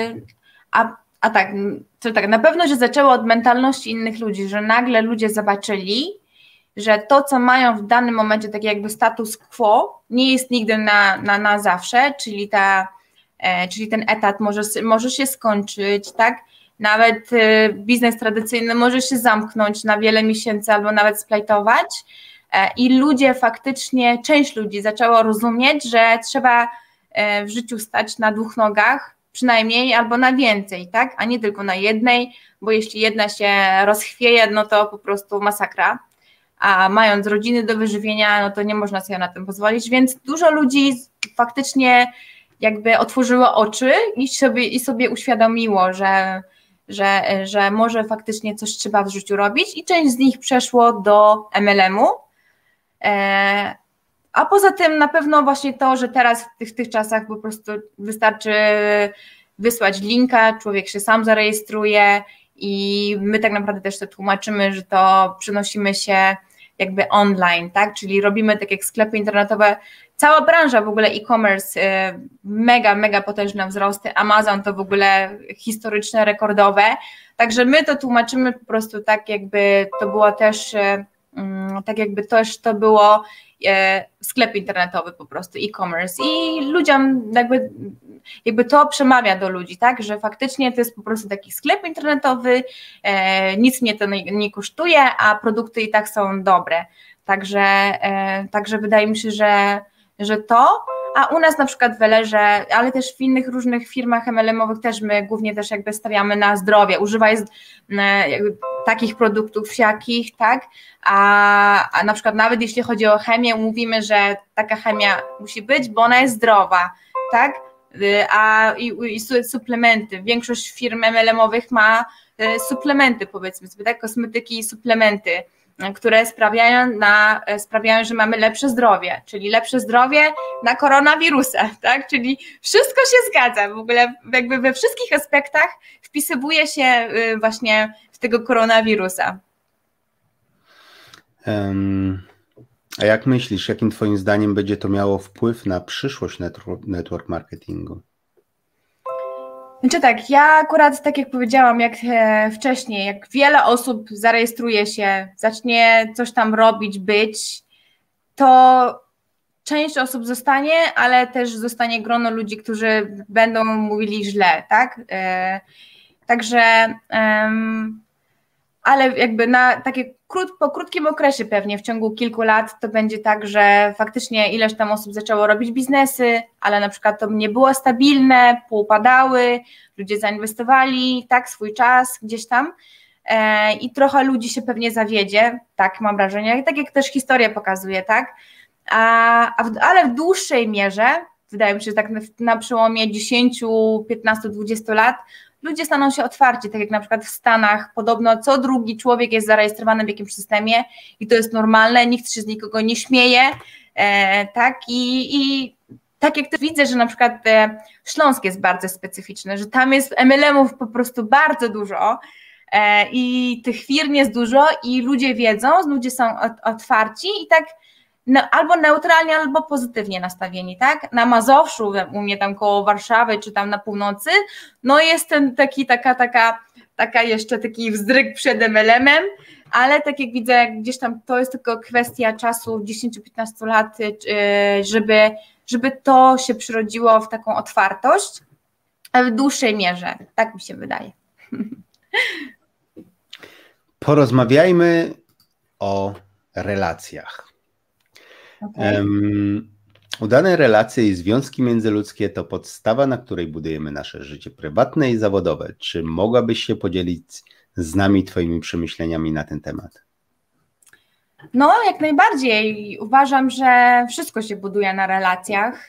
a A tak, to tak, na pewno się zaczęło od mentalności innych ludzi, że nagle ludzie zobaczyli, że to, co mają w danym momencie, tak jakby status quo, nie jest nigdy na, na, na zawsze, czyli, ta, e, czyli ten etat może, może się skończyć, tak? Nawet e, biznes tradycyjny może się zamknąć na wiele miesięcy albo nawet splajtować e, i ludzie faktycznie, część ludzi zaczęło rozumieć, że trzeba e, w życiu stać na dwóch nogach, przynajmniej albo na więcej, tak, a nie tylko na jednej, bo jeśli jedna się rozchwieje, no to po prostu masakra, a mając rodziny do wyżywienia, no to nie można sobie na tym pozwolić, więc dużo ludzi faktycznie jakby otworzyło oczy i sobie, i sobie uświadomiło, że, że, że może faktycznie coś trzeba w życiu robić i część z nich przeszło do M L M-u, e, a poza tym na pewno właśnie to, że teraz w tych, w tych czasach po prostu wystarczy wysłać linka, człowiek się sam zarejestruje i my tak naprawdę też to tłumaczymy, że to przenosimy się jakby online, tak, czyli robimy tak jak sklepy internetowe, cała branża w ogóle e-commerce, mega, mega potężne wzrosty, Amazon to w ogóle historyczne, rekordowe, także my to tłumaczymy po prostu tak jakby to było też, tak jakby też to było sklep internetowy po prostu, e-commerce i ludziom jakby, jakby to przemawia do ludzi, tak, że faktycznie to jest po prostu taki sklep internetowy, e, nic mnie to nie, nie kosztuje, a produkty i tak są dobre, także, e, także wydaje mi się, że, że to, a u nas na przykład w Ellerze, ale też w innych różnych firmach M L M-owych też my głównie też jakby stawiamy na zdrowie, używaj e, takich produktów siakich, tak, a, a na przykład nawet jeśli chodzi o chemię, mówimy, że taka chemia musi być, bo ona jest zdrowa, tak, a i, i suplementy, większość firm M L M-owych ma suplementy, powiedzmy sobie, tak, kosmetyki i suplementy, które sprawiają, na, sprawiają, że mamy lepsze zdrowie, czyli lepsze zdrowie na koronawirusa, tak, czyli wszystko się zgadza, w ogóle jakby we wszystkich aspektach wpisywuje się właśnie w tego koronawirusa. Um, a jak myślisz, jakim twoim zdaniem będzie to miało wpływ na przyszłość network marketingu? Znaczy tak, ja akurat tak jak powiedziałam, jak e, wcześniej, jak wiele osób zarejestruje się, zacznie coś tam robić, być, to część osób zostanie, ale też zostanie grono ludzi, którzy będą mówili źle, tak? E, także um, ale jakby na takie krót, po krótkim okresie pewnie w ciągu kilku lat to będzie tak, że faktycznie ileś tam osób zaczęło robić biznesy, ale na przykład to nie było stabilne, poupadały, ludzie zainwestowali, tak, swój czas gdzieś tam e, i trochę ludzi się pewnie zawiedzie, tak mam wrażenie, tak jak też historia pokazuje, tak, a, a w, ale w dłuższej mierze, wydaje mi się, że tak na, na przełomie dziesięć, piętnaście, dwadzieścia lat ludzie staną się otwarci, tak jak na przykład w Stanach podobno co drugi człowiek jest zarejestrowany w jakimś systemie i to jest normalne, nikt się z nikogo nie śmieje, e, tak, i, i tak jak też widzę, że na przykład e, Śląsk jest bardzo specyficzny, że tam jest em el emów po prostu bardzo dużo e, i tych firm jest dużo i ludzie wiedzą, ludzie są ot, otwarci i tak no, albo neutralnie, albo pozytywnie nastawieni, tak? Na Mazowszu, u mnie tam koło Warszawy, czy tam na północy, no jest ten taki, taka, taka, taka jeszcze taki wzdryk przed em el emem, ale tak jak widzę, gdzieś tam to jest tylko kwestia czasu, dziesięć do piętnastu lat, żeby, żeby to się przyrodziło w taką otwartość, w dłuższej mierze, tak mi się wydaje. Porozmawiajmy o relacjach. Okay. Um, udane relacje i związki międzyludzkie to podstawa, na której budujemy nasze życie prywatne i zawodowe. Czy mogłabyś się podzielić z nami twoimi przemyśleniami na ten temat? No, jak najbardziej. Uważam, że wszystko się buduje na relacjach.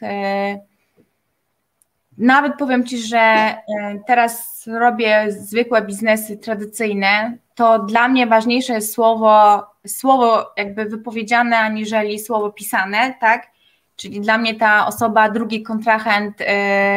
Nawet powiem Ci, że teraz robię zwykłe biznesy tradycyjne, to dla mnie ważniejsze jest słowo, słowo jakby wypowiedziane, aniżeli słowo pisane, tak? Czyli dla mnie ta osoba, drugi kontrahent yy,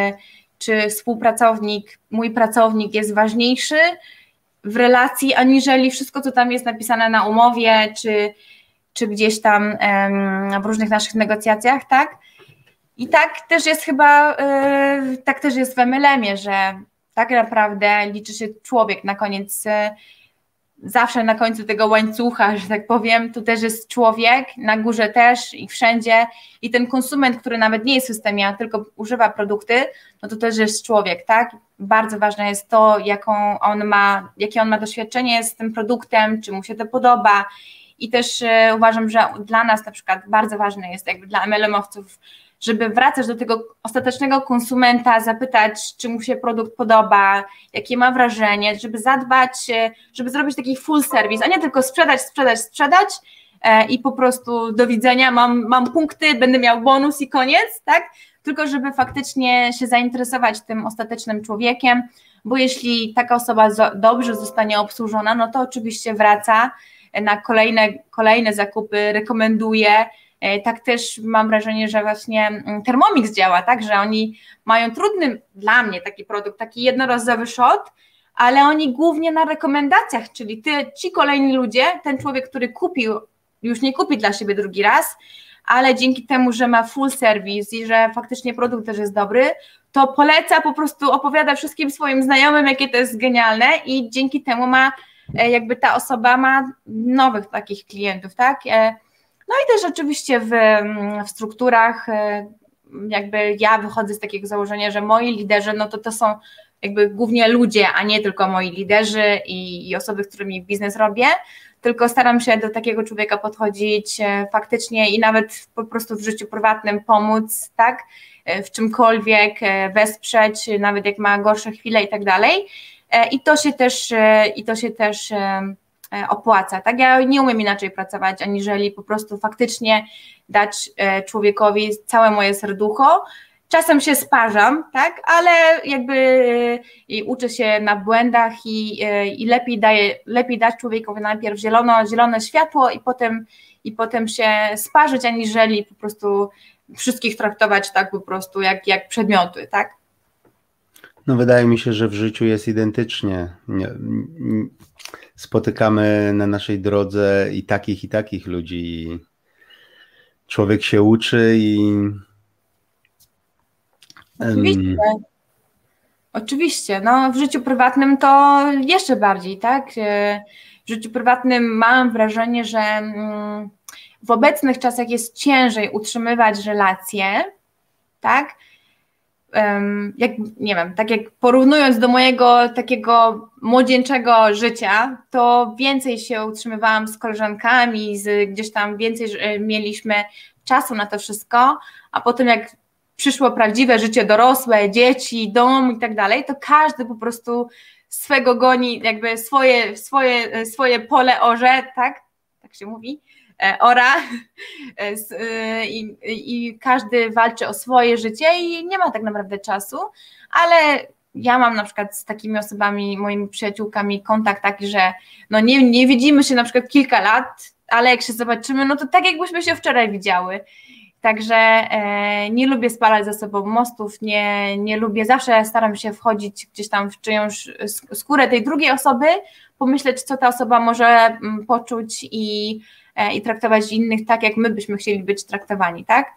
czy współpracownik, mój pracownik jest ważniejszy w relacji, aniżeli wszystko, co tam jest napisane na umowie, czy, czy gdzieś tam yy, w różnych naszych negocjacjach, tak? I tak też jest chyba, yy, tak też jest w em el emie, że tak naprawdę liczy się człowiek na koniec, yy, zawsze na końcu tego łańcucha, że tak powiem, tu też jest człowiek, na górze też i wszędzie i ten konsument, który nawet nie jest w systemie, a tylko używa produkty, no to też jest człowiek, tak? Bardzo ważne jest to, jaką on ma, jakie on ma doświadczenie z tym produktem, czy mu się to podoba i też yy, uważam, że dla nas na przykład bardzo ważne jest jakby dla em el emowców, żeby wracać do tego ostatecznego konsumenta, zapytać, czy mu się produkt podoba, jakie ma wrażenie, żeby zadbać, żeby zrobić taki full service, a nie tylko sprzedać, sprzedać, sprzedać e, i po prostu do widzenia, mam, mam punkty, będę miał bonus i koniec, tak? Tylko żeby faktycznie się zainteresować tym ostatecznym człowiekiem, bo jeśli taka osoba dobrze zostanie obsłużona, no to oczywiście wraca na kolejne, kolejne zakupy, rekomenduje. Tak też mam wrażenie, że właśnie Thermomix działa, tak, że oni mają trudny dla mnie taki produkt, taki jednorazowy shot, ale oni głównie na rekomendacjach, czyli ty, ci kolejni ludzie, ten człowiek, który kupił, już nie kupi dla siebie drugi raz, ale dzięki temu, że ma full service i że faktycznie produkt też jest dobry, to poleca, po prostu opowiada wszystkim swoim znajomym, jakie to jest genialne i dzięki temu ma, jakby ta osoba ma nowych takich klientów, tak. No i też oczywiście w, w strukturach jakby ja wychodzę z takiego założenia, że moi liderzy, no to to są jakby głównie ludzie, a nie tylko moi liderzy i, i osoby, z którymi biznes robię, tylko staram się do takiego człowieka podchodzić faktycznie i nawet po prostu w życiu prywatnym pomóc, tak, w czymkolwiek, wesprzeć, nawet jak ma gorsze chwile i tak dalej. I to się też, i to się też opłaca, tak? Ja nie umiem inaczej pracować, aniżeli po prostu faktycznie dać człowiekowi całe moje serducho. Czasem się sparzam, tak? Ale jakby i uczę się na błędach i, i lepiej, daję, lepiej dać człowiekowi najpierw zielono, zielone światło i potem, i potem się sparzyć, aniżeli po prostu wszystkich traktować tak po prostu jak, jak przedmioty, tak? No wydaje mi się, że w życiu jest identycznie. Nie, nie, spotykamy na naszej drodze i takich, i takich ludzi. Człowiek się uczy i... Oczywiście. Um... Oczywiście. No, w życiu prywatnym to jeszcze bardziej, tak? W życiu prywatnym mam wrażenie, że w obecnych czasach jest ciężej utrzymywać relacje, tak? jak, nie wiem, tak jak porównując do mojego takiego młodzieńczego życia, to więcej się utrzymywałam z koleżankami, z, gdzieś tam więcej mieliśmy czasu na to wszystko, a potem jak przyszło prawdziwe życie dorosłe, dzieci, dom i tak dalej, to każdy po prostu swego goni, jakby swoje, swoje, swoje pole orze, tak? Tak się mówi. Ora i, i każdy walczy o swoje życie i nie ma tak naprawdę czasu, ale ja mam na przykład z takimi osobami, moimi przyjaciółkami kontakt taki, że no nie, nie widzimy się na przykład kilka lat, ale jak się zobaczymy, no to tak jakbyśmy się wczoraj widziały. Także e, nie lubię spalać za sobą mostów, nie, nie lubię, zawsze staram się wchodzić gdzieś tam w czyjąś skórę tej drugiej osoby, pomyśleć, co ta osoba może poczuć i i traktować innych tak, jak my byśmy chcieli być traktowani, tak?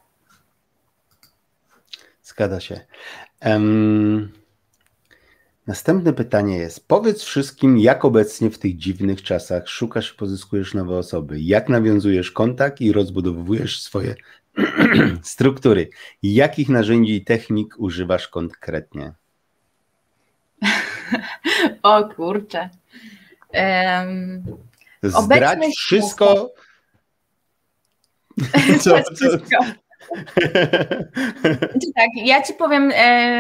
Zgadza się. Um, następne pytanie jest, powiedz wszystkim, jak obecnie w tych dziwnych czasach szukasz i pozyskujesz nowe osoby, jak nawiązujesz kontakt i rozbudowujesz swoje struktury, jakich narzędzi i technik używasz konkretnie? O kurczę. Um, Zdrać wszystko. Co, co? Tak, ja ci powiem,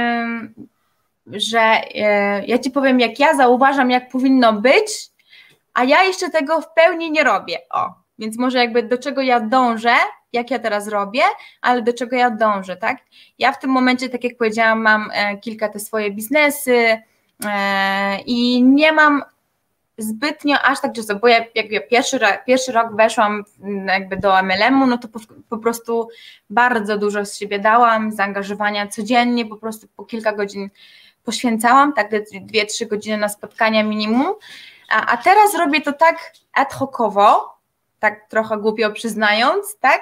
że ja ci powiem, jak ja zauważam, jak powinno być, a ja jeszcze tego w pełni nie robię. O, więc może jakby do czego ja dążę, jak ja teraz robię, ale do czego ja dążę, tak? Ja w tym momencie, tak jak powiedziałam, mam kilka te swoje biznesy i nie mam zbytnio aż tak często, bo ja jakby pierwszy, pierwszy rok weszłam jakby do M L M-u, no to po, po prostu bardzo dużo z siebie dałam, zaangażowania codziennie, po prostu po kilka godzin poświęcałam, tak dwie, trzy godziny na spotkania minimum, a, a teraz robię to tak ad hocowo, tak trochę głupio przyznając, tak,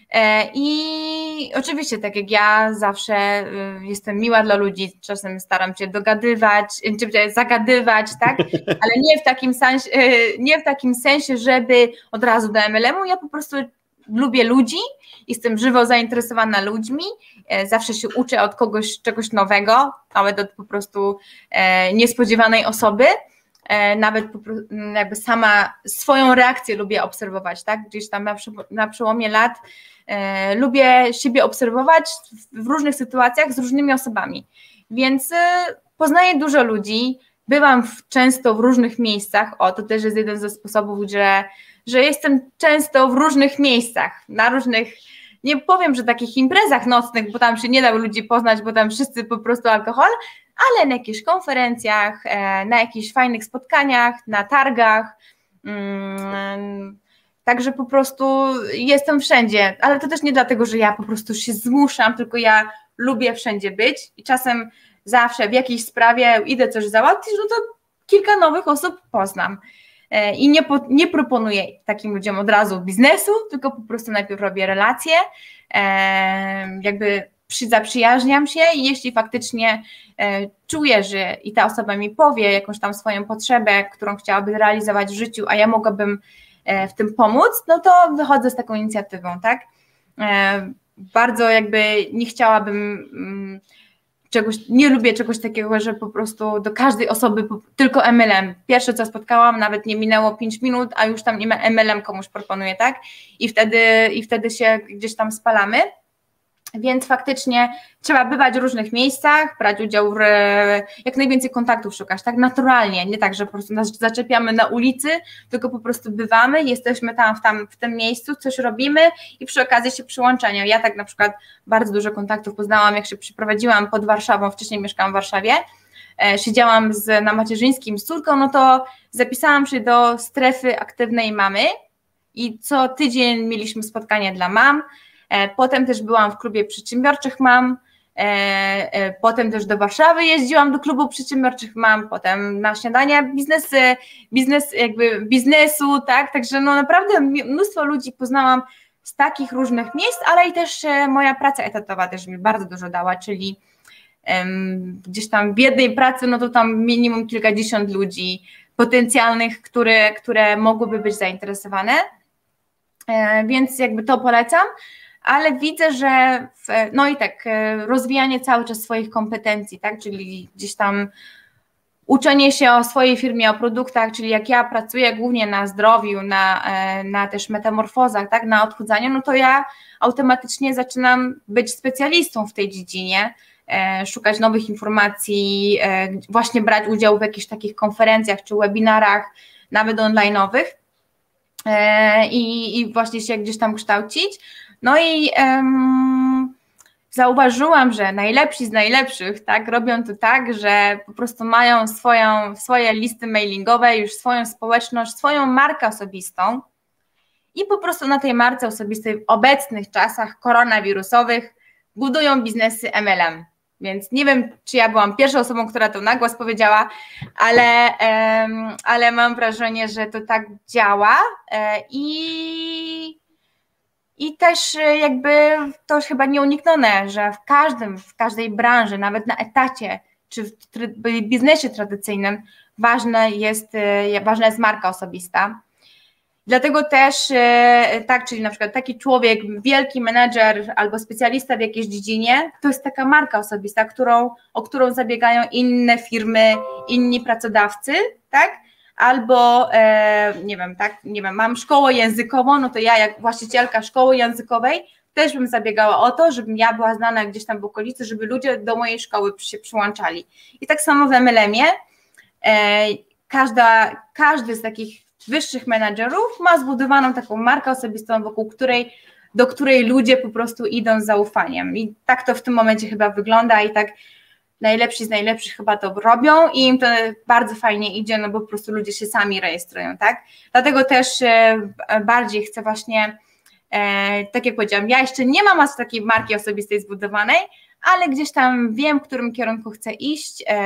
i oczywiście tak jak ja zawsze jestem miła dla ludzi, czasem staram się dogadywać, czy zagadywać, tak, ale nie w takim sensie, nie w takim sensie, żeby od razu do M L M-u, ja po prostu lubię ludzi, jestem żywo zainteresowana ludźmi, zawsze się uczę od kogoś czegoś nowego, nawet od po prostu niespodziewanej osoby, nawet jakby sama swoją reakcję lubię obserwować, tak, gdzieś tam na, na przełomie lat e, lubię siebie obserwować w różnych sytuacjach z różnymi osobami, więc e, poznaję dużo ludzi, bywam w, często w różnych miejscach, o to też jest jeden ze sposobów, że, że jestem często w różnych miejscach, na różnych, nie powiem, że takich imprezach nocnych, bo tam się nie da ludzi poznać, bo tam wszyscy po prostu alkohol, ale na jakichś konferencjach, na jakichś fajnych spotkaniach, na targach, także po prostu jestem wszędzie, ale to też nie dlatego, że ja po prostu się zmuszam, tylko ja lubię wszędzie być i czasem zawsze w jakiejś sprawie idę coś załatwić, no to kilka nowych osób poznam i nie, po, nie proponuję takim ludziom od razu biznesu, tylko po prostu najpierw robię relacje, jakby zaprzyjaźniam się i jeśli faktycznie e, czuję, że i ta osoba mi powie jakąś tam swoją potrzebę, którą chciałaby realizować w życiu, a ja mogłabym e, w tym pomóc, no to wychodzę z taką inicjatywą, tak? E, bardzo jakby nie chciałabym mm, czegoś, nie lubię czegoś takiego, że po prostu do każdej osoby tylko M L M. Pierwsze co spotkałam, nawet nie minęło pięć minut, a już tam nie ma M L M komuś proponuje, tak? I wtedy, i wtedy się gdzieś tam spalamy. Więc faktycznie trzeba bywać w różnych miejscach, brać udział w, jak najwięcej kontaktów szukać, tak naturalnie, nie tak, że po prostu nas zaczepiamy na ulicy, tylko po prostu bywamy, jesteśmy tam w, tam w tym miejscu, coś robimy i przy okazji się przyłączenia. Ja tak na przykład bardzo dużo kontaktów poznałam, jak się przyprowadziłam pod Warszawą, wcześniej mieszkałam w Warszawie, e, siedziałam z, na macierzyńskim z córką, no to zapisałam się do strefy aktywnej mamy i co tydzień mieliśmy spotkanie dla mam. Potem też byłam w klubie przedsiębiorczych mam, potem też do Warszawy jeździłam do klubu przedsiębiorczych mam, potem na śniadania biznesy, biznes, jakby biznesu, tak, także no naprawdę mnóstwo ludzi poznałam z takich różnych miejsc, ale i też moja praca etatowa też mi bardzo dużo dała, czyli um, gdzieś tam w jednej pracy, no to tam minimum kilkadziesiąt ludzi potencjalnych, które, które mogłyby być zainteresowane, e, więc jakby to polecam. ale widzę, że w, no i tak rozwijanie cały czas swoich kompetencji, tak, czyli gdzieś tam uczenie się o swojej firmie, o produktach, czyli jak ja pracuję głównie na zdrowiu, na, na też metamorfozach, tak, na odchudzaniu, no to ja automatycznie zaczynam być specjalistą w tej dziedzinie, szukać nowych informacji, właśnie brać udział w jakichś takich konferencjach czy webinarach, nawet online'owych i, i właśnie się gdzieś tam kształcić. No i um, zauważyłam, że najlepsi z najlepszych, tak, robią to tak, że po prostu mają swoją, swoje listy mailingowe, już swoją społeczność, swoją markę osobistą i po prostu na tej marce osobistej w obecnych czasach koronawirusowych budują biznesy M L M. Więc nie wiem, czy ja byłam pierwszą osobą, która to na głos powiedziała, ale, um, ale mam wrażenie, że to tak działa i I też jakby to już chyba nieuniknione, że w każdym, w każdej branży, nawet na etacie czy w biznesie tradycyjnym ważne jest, ważna jest marka osobista. Dlatego też tak, czyli na przykład taki człowiek, wielki menedżer albo specjalista w jakiejś dziedzinie, to jest taka marka osobista, którą, o którą zabiegają inne firmy, inni pracodawcy, tak? Albo, e, nie wiem, tak, nie wiem, mam szkołę językową, no to ja jak właścicielka szkoły językowej też bym zabiegała o to, żebym ja była znana gdzieś tam w okolicy, żeby ludzie do mojej szkoły się przyłączali. I tak samo w M L M-ie e, każda, każdy z takich wyższych menadżerów ma zbudowaną taką markę osobistą, wokół której, do której ludzie po prostu idą z zaufaniem. I tak to w tym momencie chyba wygląda i tak najlepsi z najlepszych chyba to robią i im to bardzo fajnie idzie, no bo po prostu ludzie się sami rejestrują, tak? Dlatego też e, bardziej chcę właśnie, e, tak jak powiedziałam, ja jeszcze nie mam aż takiej marki osobistej zbudowanej, ale gdzieś tam wiem, w którym kierunku chcę iść e,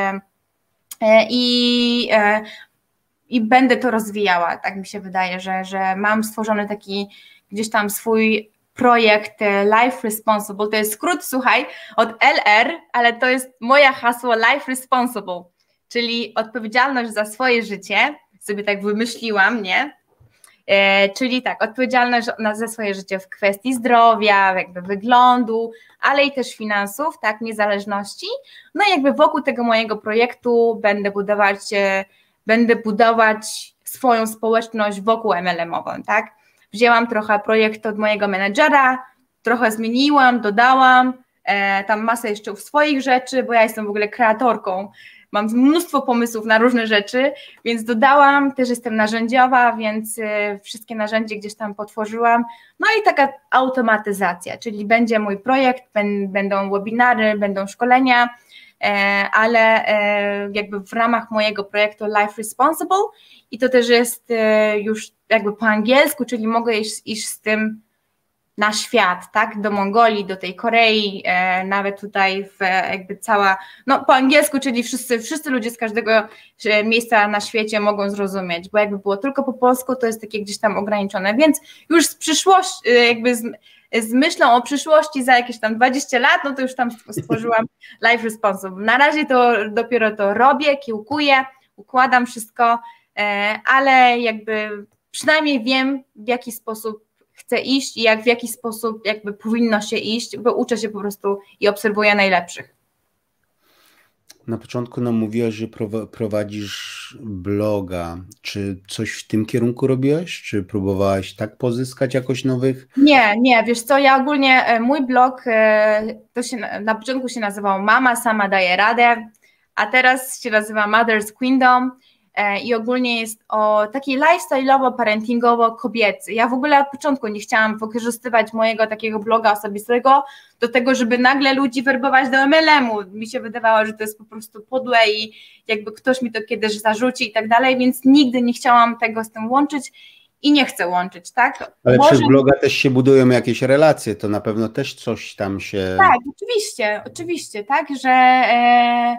e, i, e, i będę to rozwijała, tak mi się wydaje, że, że mam stworzony taki gdzieś tam swój projekt Life Responsible, to jest skrót, słuchaj, od L R, ale to jest moje hasło Life Responsible, czyli odpowiedzialność za swoje życie, sobie tak wymyśliłam, nie? E, czyli tak, odpowiedzialność za swoje życie w kwestii zdrowia, jakby wyglądu, ale i też finansów, tak, niezależności. No i jakby wokół tego mojego projektu będę budować, e, będę budować swoją społeczność wokół M L M-ową, tak? Wzięłam trochę projekt od mojego menedżera, trochę zmieniłam, dodałam, e, tam masę jeszcze swoich rzeczy, bo ja jestem w ogóle kreatorką, mam mnóstwo pomysłów na różne rzeczy, więc dodałam, też jestem narzędziowa, więc e, wszystkie narzędzie gdzieś tam potworzyłam. No i taka automatyzacja, czyli będzie mój projekt, ben, będą webinary, będą szkolenia, e, ale e, jakby w ramach mojego projektu Life Responsible i to też jest e, już jakby po angielsku, czyli mogę iść, iść z tym na świat, tak, do Mongolii, do tej Korei, e, nawet tutaj w jakby cała, no po angielsku, czyli wszyscy, wszyscy ludzie z każdego miejsca na świecie mogą zrozumieć, bo jakby było tylko po polsku, to jest takie gdzieś tam ograniczone, więc już z przyszłości, jakby z, z myślą o przyszłości za jakieś tam dwadzieścia lat, no to już tam stworzyłam Life Responsible. Na razie to dopiero to robię, kiełkuję, układam wszystko, e, ale jakby przynajmniej wiem, w jaki sposób chcę iść i jak w jaki sposób jakby powinno się iść, bo uczę się po prostu i obserwuję najlepszych. Na początku nam mówiłaś, że prowadzisz bloga. Czy coś w tym kierunku robiłaś? Czy próbowałaś tak pozyskać jakoś nowych? Nie, nie, wiesz co, ja ogólnie, mój blog to się na początku się nazywał Mama Sama Daje Radę, a teraz się nazywa Mother's Queendom. I ogólnie jest o taki lifestyle'owo, parentingowo-kobiecy. Ja w ogóle od początku nie chciałam wykorzystywać mojego takiego bloga osobistego do tego, żeby nagle ludzi werbować do M L M-u. Mi się wydawało, że to jest po prostu podłe i jakby ktoś mi to kiedyś zarzuci i tak dalej, więc nigdy nie chciałam tego z tym łączyć i nie chcę łączyć, tak? Ale Może... przez bloga też się budują jakieś relacje, to na pewno też coś tam się... Tak, oczywiście, oczywiście, tak, że... E...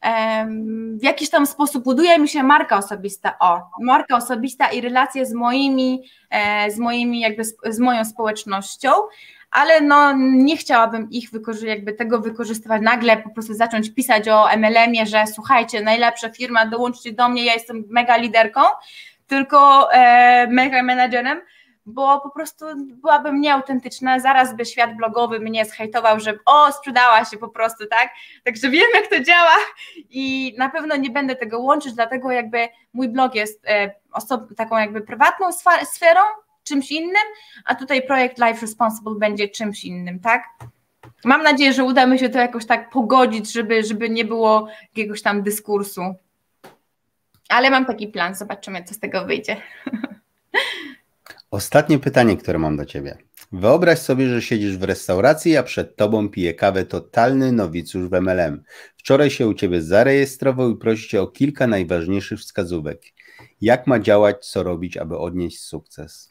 w jakiś tam sposób buduje mi się marka osobista, o, marka osobista i relacje z moimi, z moimi jakby z moją społecznością, ale no nie chciałabym ich wykorzy- jakby tego wykorzystywać, nagle po prostu zacząć pisać o M L M-ie, że słuchajcie, najlepsza firma, dołączcie do mnie, ja jestem mega liderką, tylko e, mega menadżerem, bo po prostu byłabym nieautentyczna, zaraz by świat blogowy mnie zhejtował, że o, sprzedała się po prostu, tak? Także wiem, jak to działa i na pewno nie będę tego łączyć, dlatego jakby mój blog jest e, osob- taką jakby prywatną sferą, czymś innym, a tutaj projekt Life Responsible będzie czymś innym, tak? Mam nadzieję, że uda mi się to jakoś tak pogodzić, żeby, żeby nie było jakiegoś tam dyskursu. Ale mam taki plan, zobaczymy, co z tego wyjdzie. Ostatnie pytanie, które mam do Ciebie. Wyobraź sobie, że siedzisz w restauracji, a przed Tobą pije kawę totalny nowicjusz w M L M. Wczoraj się u Ciebie zarejestrował i prosi Cię o kilka najważniejszych wskazówek. Jak ma działać, co robić, aby odnieść sukces?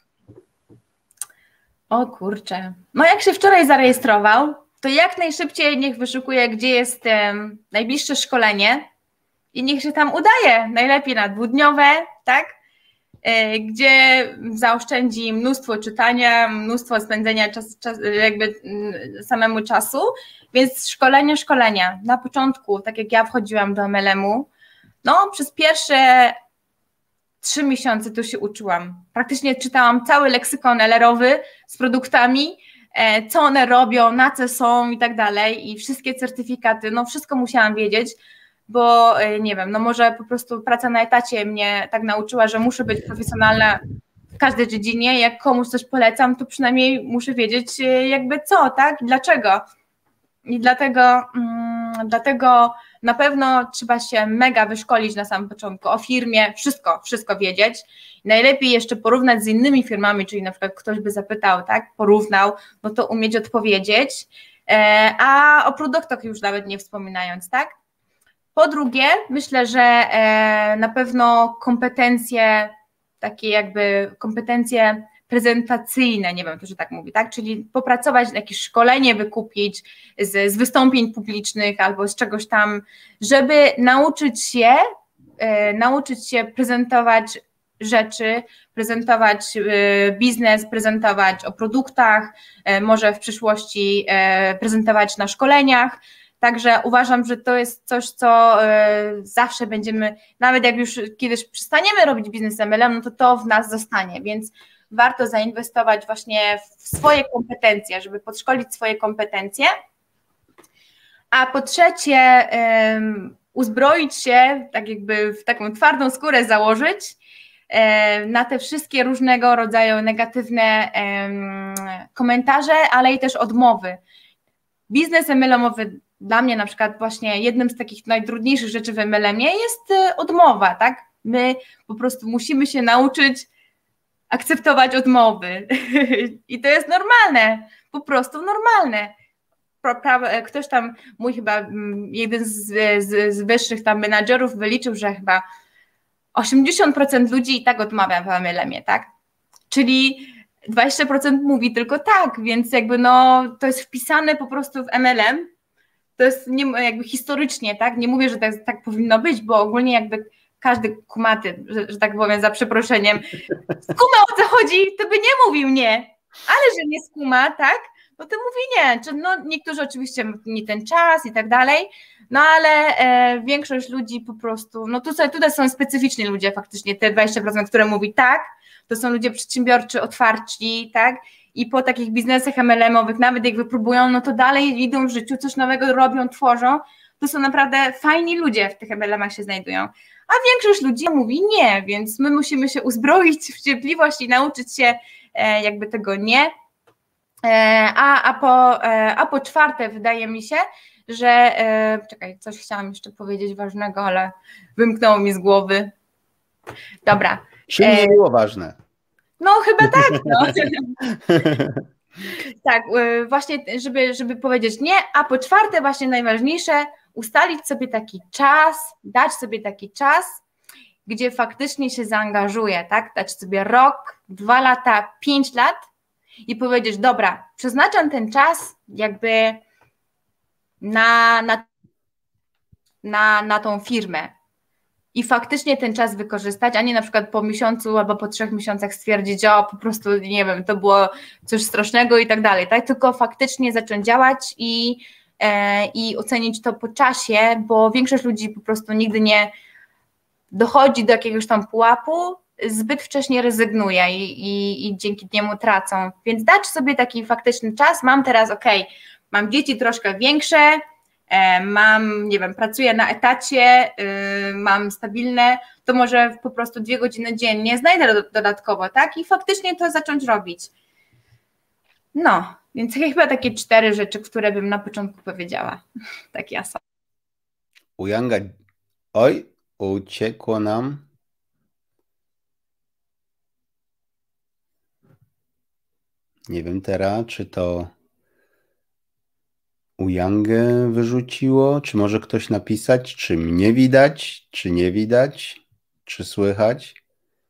O kurczę. No jak się wczoraj zarejestrował, to jak najszybciej niech wyszukuje, gdzie jest um, najbliższe szkolenie i niech się tam udaje. Najlepiej na dwudniowe, tak? E, gdzie zaoszczędzi mnóstwo czytania, mnóstwo spędzenia czas, czas, jakby m, samemu czasu. Więc szkolenie, szkolenia. Na początku, tak jak ja wchodziłam do M L M-u, no przez pierwsze trzy miesiące to się uczyłam. Praktycznie czytałam cały leksykon L R-owy z produktami, e, co one robią, na co są i tak dalej i wszystkie certyfikaty, no wszystko musiałam wiedzieć, bo e, nie wiem, no może po prostu praca na etacie mnie tak nauczyła, że muszę być profesjonalna w każdej dziedzinie, jak komuś coś polecam, to przynajmniej muszę wiedzieć e, jakby co, tak, i dlaczego. I dlatego, mm, dlatego na pewno trzeba się mega wyszkolić na samym początku o firmie, wszystko, wszystko wiedzieć. Najlepiej jeszcze porównać z innymi firmami, czyli na przykład ktoś by zapytał, tak, porównał, no to umieć odpowiedzieć, e, a o produktach już nawet nie wspominając, tak. Po drugie, myślę, że e, na pewno kompetencje, takie jakby kompetencje prezentacyjne, nie wiem, to, że tak mówi, tak? Czyli popracować, jakieś szkolenie wykupić z, z wystąpień publicznych albo z czegoś tam, żeby nauczyć się, e, nauczyć się prezentować rzeczy, prezentować e, biznes, prezentować o produktach, e, może w przyszłości e, prezentować na szkoleniach. Także uważam, że to jest coś, co e, zawsze będziemy, nawet jak już kiedyś przestaniemy robić biznes M L M, no to to w nas zostanie, więc warto zainwestować właśnie w swoje kompetencje, żeby podszkolić swoje kompetencje. A po trzecie, um, uzbroić się, tak jakby w taką twardą skórę założyć um, na te wszystkie różnego rodzaju negatywne um, komentarze, ale i też odmowy. Biznes M L M-owy dla mnie na przykład właśnie jednym z takich najtrudniejszych rzeczy w M L M-ie jest odmowa, tak? My po prostu musimy się nauczyć akceptować odmowy i to jest normalne, po prostu normalne. Ktoś tam, mój chyba jeden z, z, z wyższych tam menadżerów wyliczył, że chyba osiemdziesiąt procent ludzi i tak odmawia w M L M-ie, tak? Czyli dwadzieścia procent mówi tylko tak, więc jakby no to jest wpisane po prostu w M L M, to jest nie, jakby historycznie, tak? Nie mówię, że tak, tak powinno być, bo ogólnie jakby każdy kumaty, że, że tak powiem, za przeproszeniem, skuma o co chodzi, to by nie mówił nie, ale że nie skuma, tak, no to mówi nie. Czy, no, niektórzy oczywiście nie ten czas i tak dalej, no ale e, większość ludzi po prostu, no tutaj, tutaj są specyficzni ludzie faktycznie, te dwadzieścia procent, które mówi tak, to są ludzie przedsiębiorczy, otwarci, tak, i po takich biznesach M L M-owych, nawet jak wypróbują, no to dalej idą w życiu, coś nowego robią, tworzą, to są naprawdę fajni ludzie w tych M L M-ach się znajdują. A większość ludzi mówi nie, więc my musimy się uzbroić w cierpliwość i nauczyć się e, jakby tego nie. E, a, a, po, e, a po czwarte wydaje mi się, że e, czekaj, coś chciałam jeszcze powiedzieć ważnego, ale wymknęło mi z głowy. Dobra. Się nie było ważne. No chyba tak, no. Tak, właśnie, żeby, żeby powiedzieć nie, a po czwarte właśnie najważniejsze, ustalić sobie taki czas, dać sobie taki czas, gdzie faktycznie się zaangażuję, tak, dać sobie rok, dwa lata, pięć lat i powiedzieć, dobra, przeznaczam ten czas jakby na, na, na, na tą firmę i faktycznie ten czas wykorzystać, a nie na przykład po miesiącu albo po trzech miesiącach stwierdzić, o po prostu nie wiem, to było coś strasznego i tak dalej, tak, tylko faktycznie zacząć działać i, e, i ocenić to po czasie, bo większość ludzi po prostu nigdy nie dochodzi do jakiegoś tam pułapu, zbyt wcześnie rezygnuje i, i, i dzięki niemu tracą. Więc dać sobie taki faktyczny czas. Mam teraz, okej, okay, mam dzieci troszkę większe, e, mam, nie wiem, pracuję na etacie, y, mam stabilne, to może po prostu dwie godziny dziennie znajdę do, dodatkowo, tak? I faktycznie to zacząć robić. No, więc chyba takie cztery rzeczy, które bym na początku powiedziała. Tak ja sam. U Younga, oj, uciekło nam. Nie wiem teraz, czy to u Youngę wyrzuciło, czy może ktoś napisać, czy mnie widać, czy nie widać, czy słychać.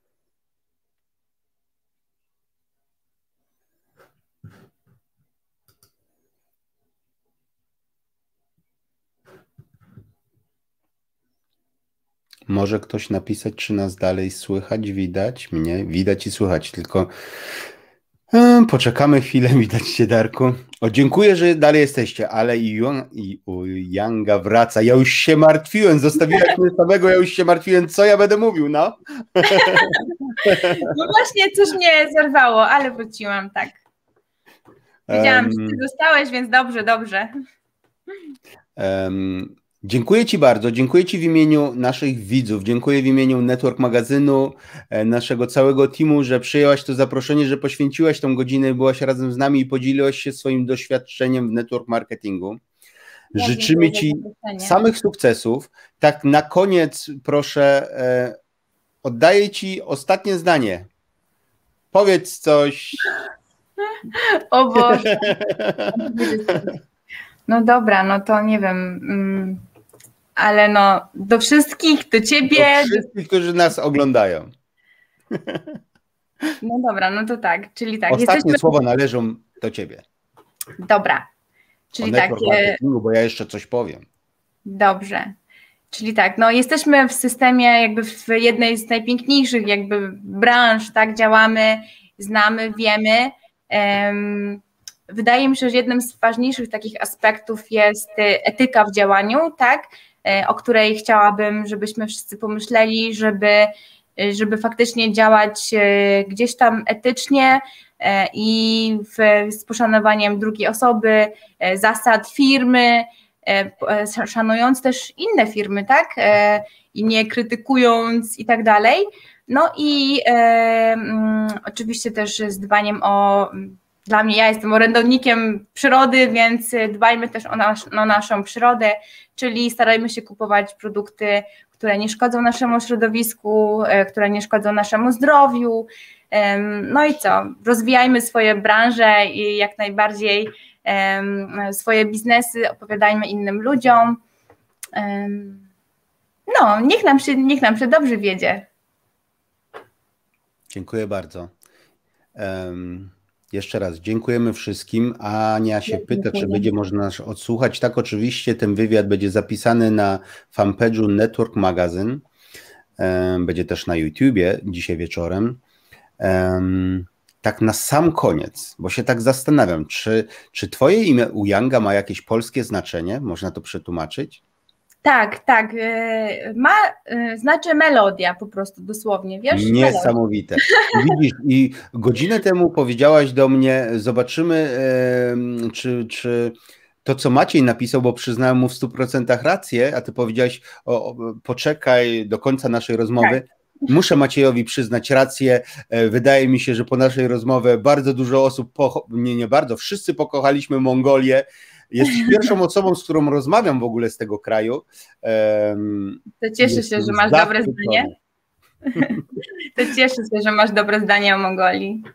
Może ktoś napisać, czy nas dalej słychać, widać mnie, widać i słychać, tylko e, poczekamy chwilę, widać cię, Darku. O, dziękuję, że dalej jesteście, ale i, i u Younga wraca. Ja już się martwiłem, zostawiłaś mnie samego, ja już się martwiłem, co ja będę mówił, no. No właśnie, coś mnie zerwało, ale wróciłam, tak. Wiedziałam, um, że ty zostałeś, więc dobrze, dobrze. Um, Dziękuję Ci bardzo, dziękuję Ci w imieniu naszych widzów, dziękuję w imieniu Network Magazynu, naszego całego teamu, że przyjęłaś to zaproszenie, że poświęciłaś tą godzinę, byłaś razem z nami i podzieliłaś się swoim doświadczeniem w network marketingu. Ja Życzymy Ci samych sukcesów. Tak na koniec proszę, e, oddaję Ci ostatnie zdanie. Powiedz coś. O Boże. No dobra, no to nie wiem... Ale no, do wszystkich, do ciebie. Do wszystkich, którzy nas oglądają. No dobra, no to tak, czyli tak. Ostatnie jesteśmy... słowa należą do ciebie. Dobra, czyli tak. Bo ja jeszcze coś powiem. Dobrze, czyli tak, no jesteśmy w systemie, jakby w jednej z najpiękniejszych jakby branż, tak, działamy, znamy, wiemy. Um, wydaje mi się, że jednym z ważniejszych takich aspektów jest etyka w działaniu, tak, o której chciałabym, żebyśmy wszyscy pomyśleli, żeby, żeby faktycznie działać gdzieś tam etycznie i w, z poszanowaniem drugiej osoby, zasad firmy, szanując też inne firmy, tak, i nie krytykując i tak dalej. No i e, um, oczywiście też z dbaniem o, dla mnie, ja jestem orędownikiem przyrody, więc dbajmy też o, nas, o naszą przyrodę, czyli starajmy się kupować produkty, które nie szkodzą naszemu środowisku, e, które nie szkodzą naszemu zdrowiu. E, no i co? Rozwijajmy swoje branże i jak najbardziej e, swoje biznesy, opowiadajmy innym ludziom. E, no, niech nam się, niech nam się dobrze wiedzie. Dziękuję bardzo. Um, jeszcze raz dziękujemy wszystkim. Ania się Dziękuję. pyta, czy będzie można nas odsłuchać. Tak, oczywiście ten wywiad będzie zapisany na fanpage'u Network Magazyn. Um, będzie też na YouTubie dzisiaj wieczorem. Um, tak na sam koniec, bo się tak zastanawiam, czy, czy twoje imię u Younga ma jakieś polskie znaczenie? Można to przetłumaczyć? Tak, tak. Ma, znaczy melodia po prostu, dosłownie, wiesz? Niesamowite. Widzisz, i godzinę temu powiedziałaś do mnie, zobaczymy, czy, czy to, co Maciej napisał, bo przyznałem mu w stu procentach rację, a ty powiedziałaś, o, o, poczekaj do końca naszej rozmowy. Tak. Muszę Maciejowi przyznać rację. Wydaje mi się, że po naszej rozmowie bardzo dużo osób, pocho- nie, nie bardzo, wszyscy pokochaliśmy Mongolię. Jesteś pierwszą osobą, z którą rozmawiam w ogóle z tego kraju. Um, to cieszę się, że masz dobre zdanie. To cieszę się, że masz dobre zdanie o Mongolii.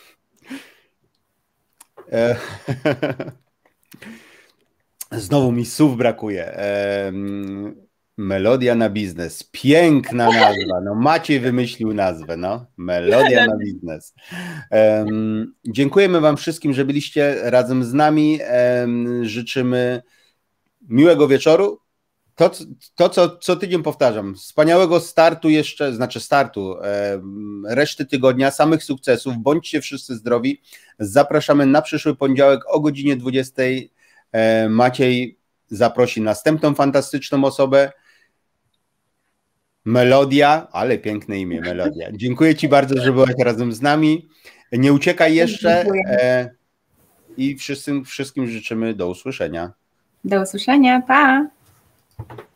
Znowu mi słów brakuje. Melodia na biznes. Piękna nazwa. No Maciej wymyślił nazwę. No. Melodia na biznes. Um, dziękujemy wam wszystkim, że byliście razem z nami. Um, życzymy miłego wieczoru. To, to co co tydzień powtarzam. Wspaniałego startu jeszcze, znaczy startu, um, reszty tygodnia, samych sukcesów. Bądźcie wszyscy zdrowi. Zapraszamy na przyszły poniedziałek o godzinie dwudziestej. Maciej zaprosi następną fantastyczną osobę. Melodia, ale piękne imię, Melodia. Dziękuję Ci bardzo, że byłaś razem z nami. Nie uciekaj jeszcze e, i wszystkim, wszystkim życzymy do usłyszenia. Do usłyszenia, pa!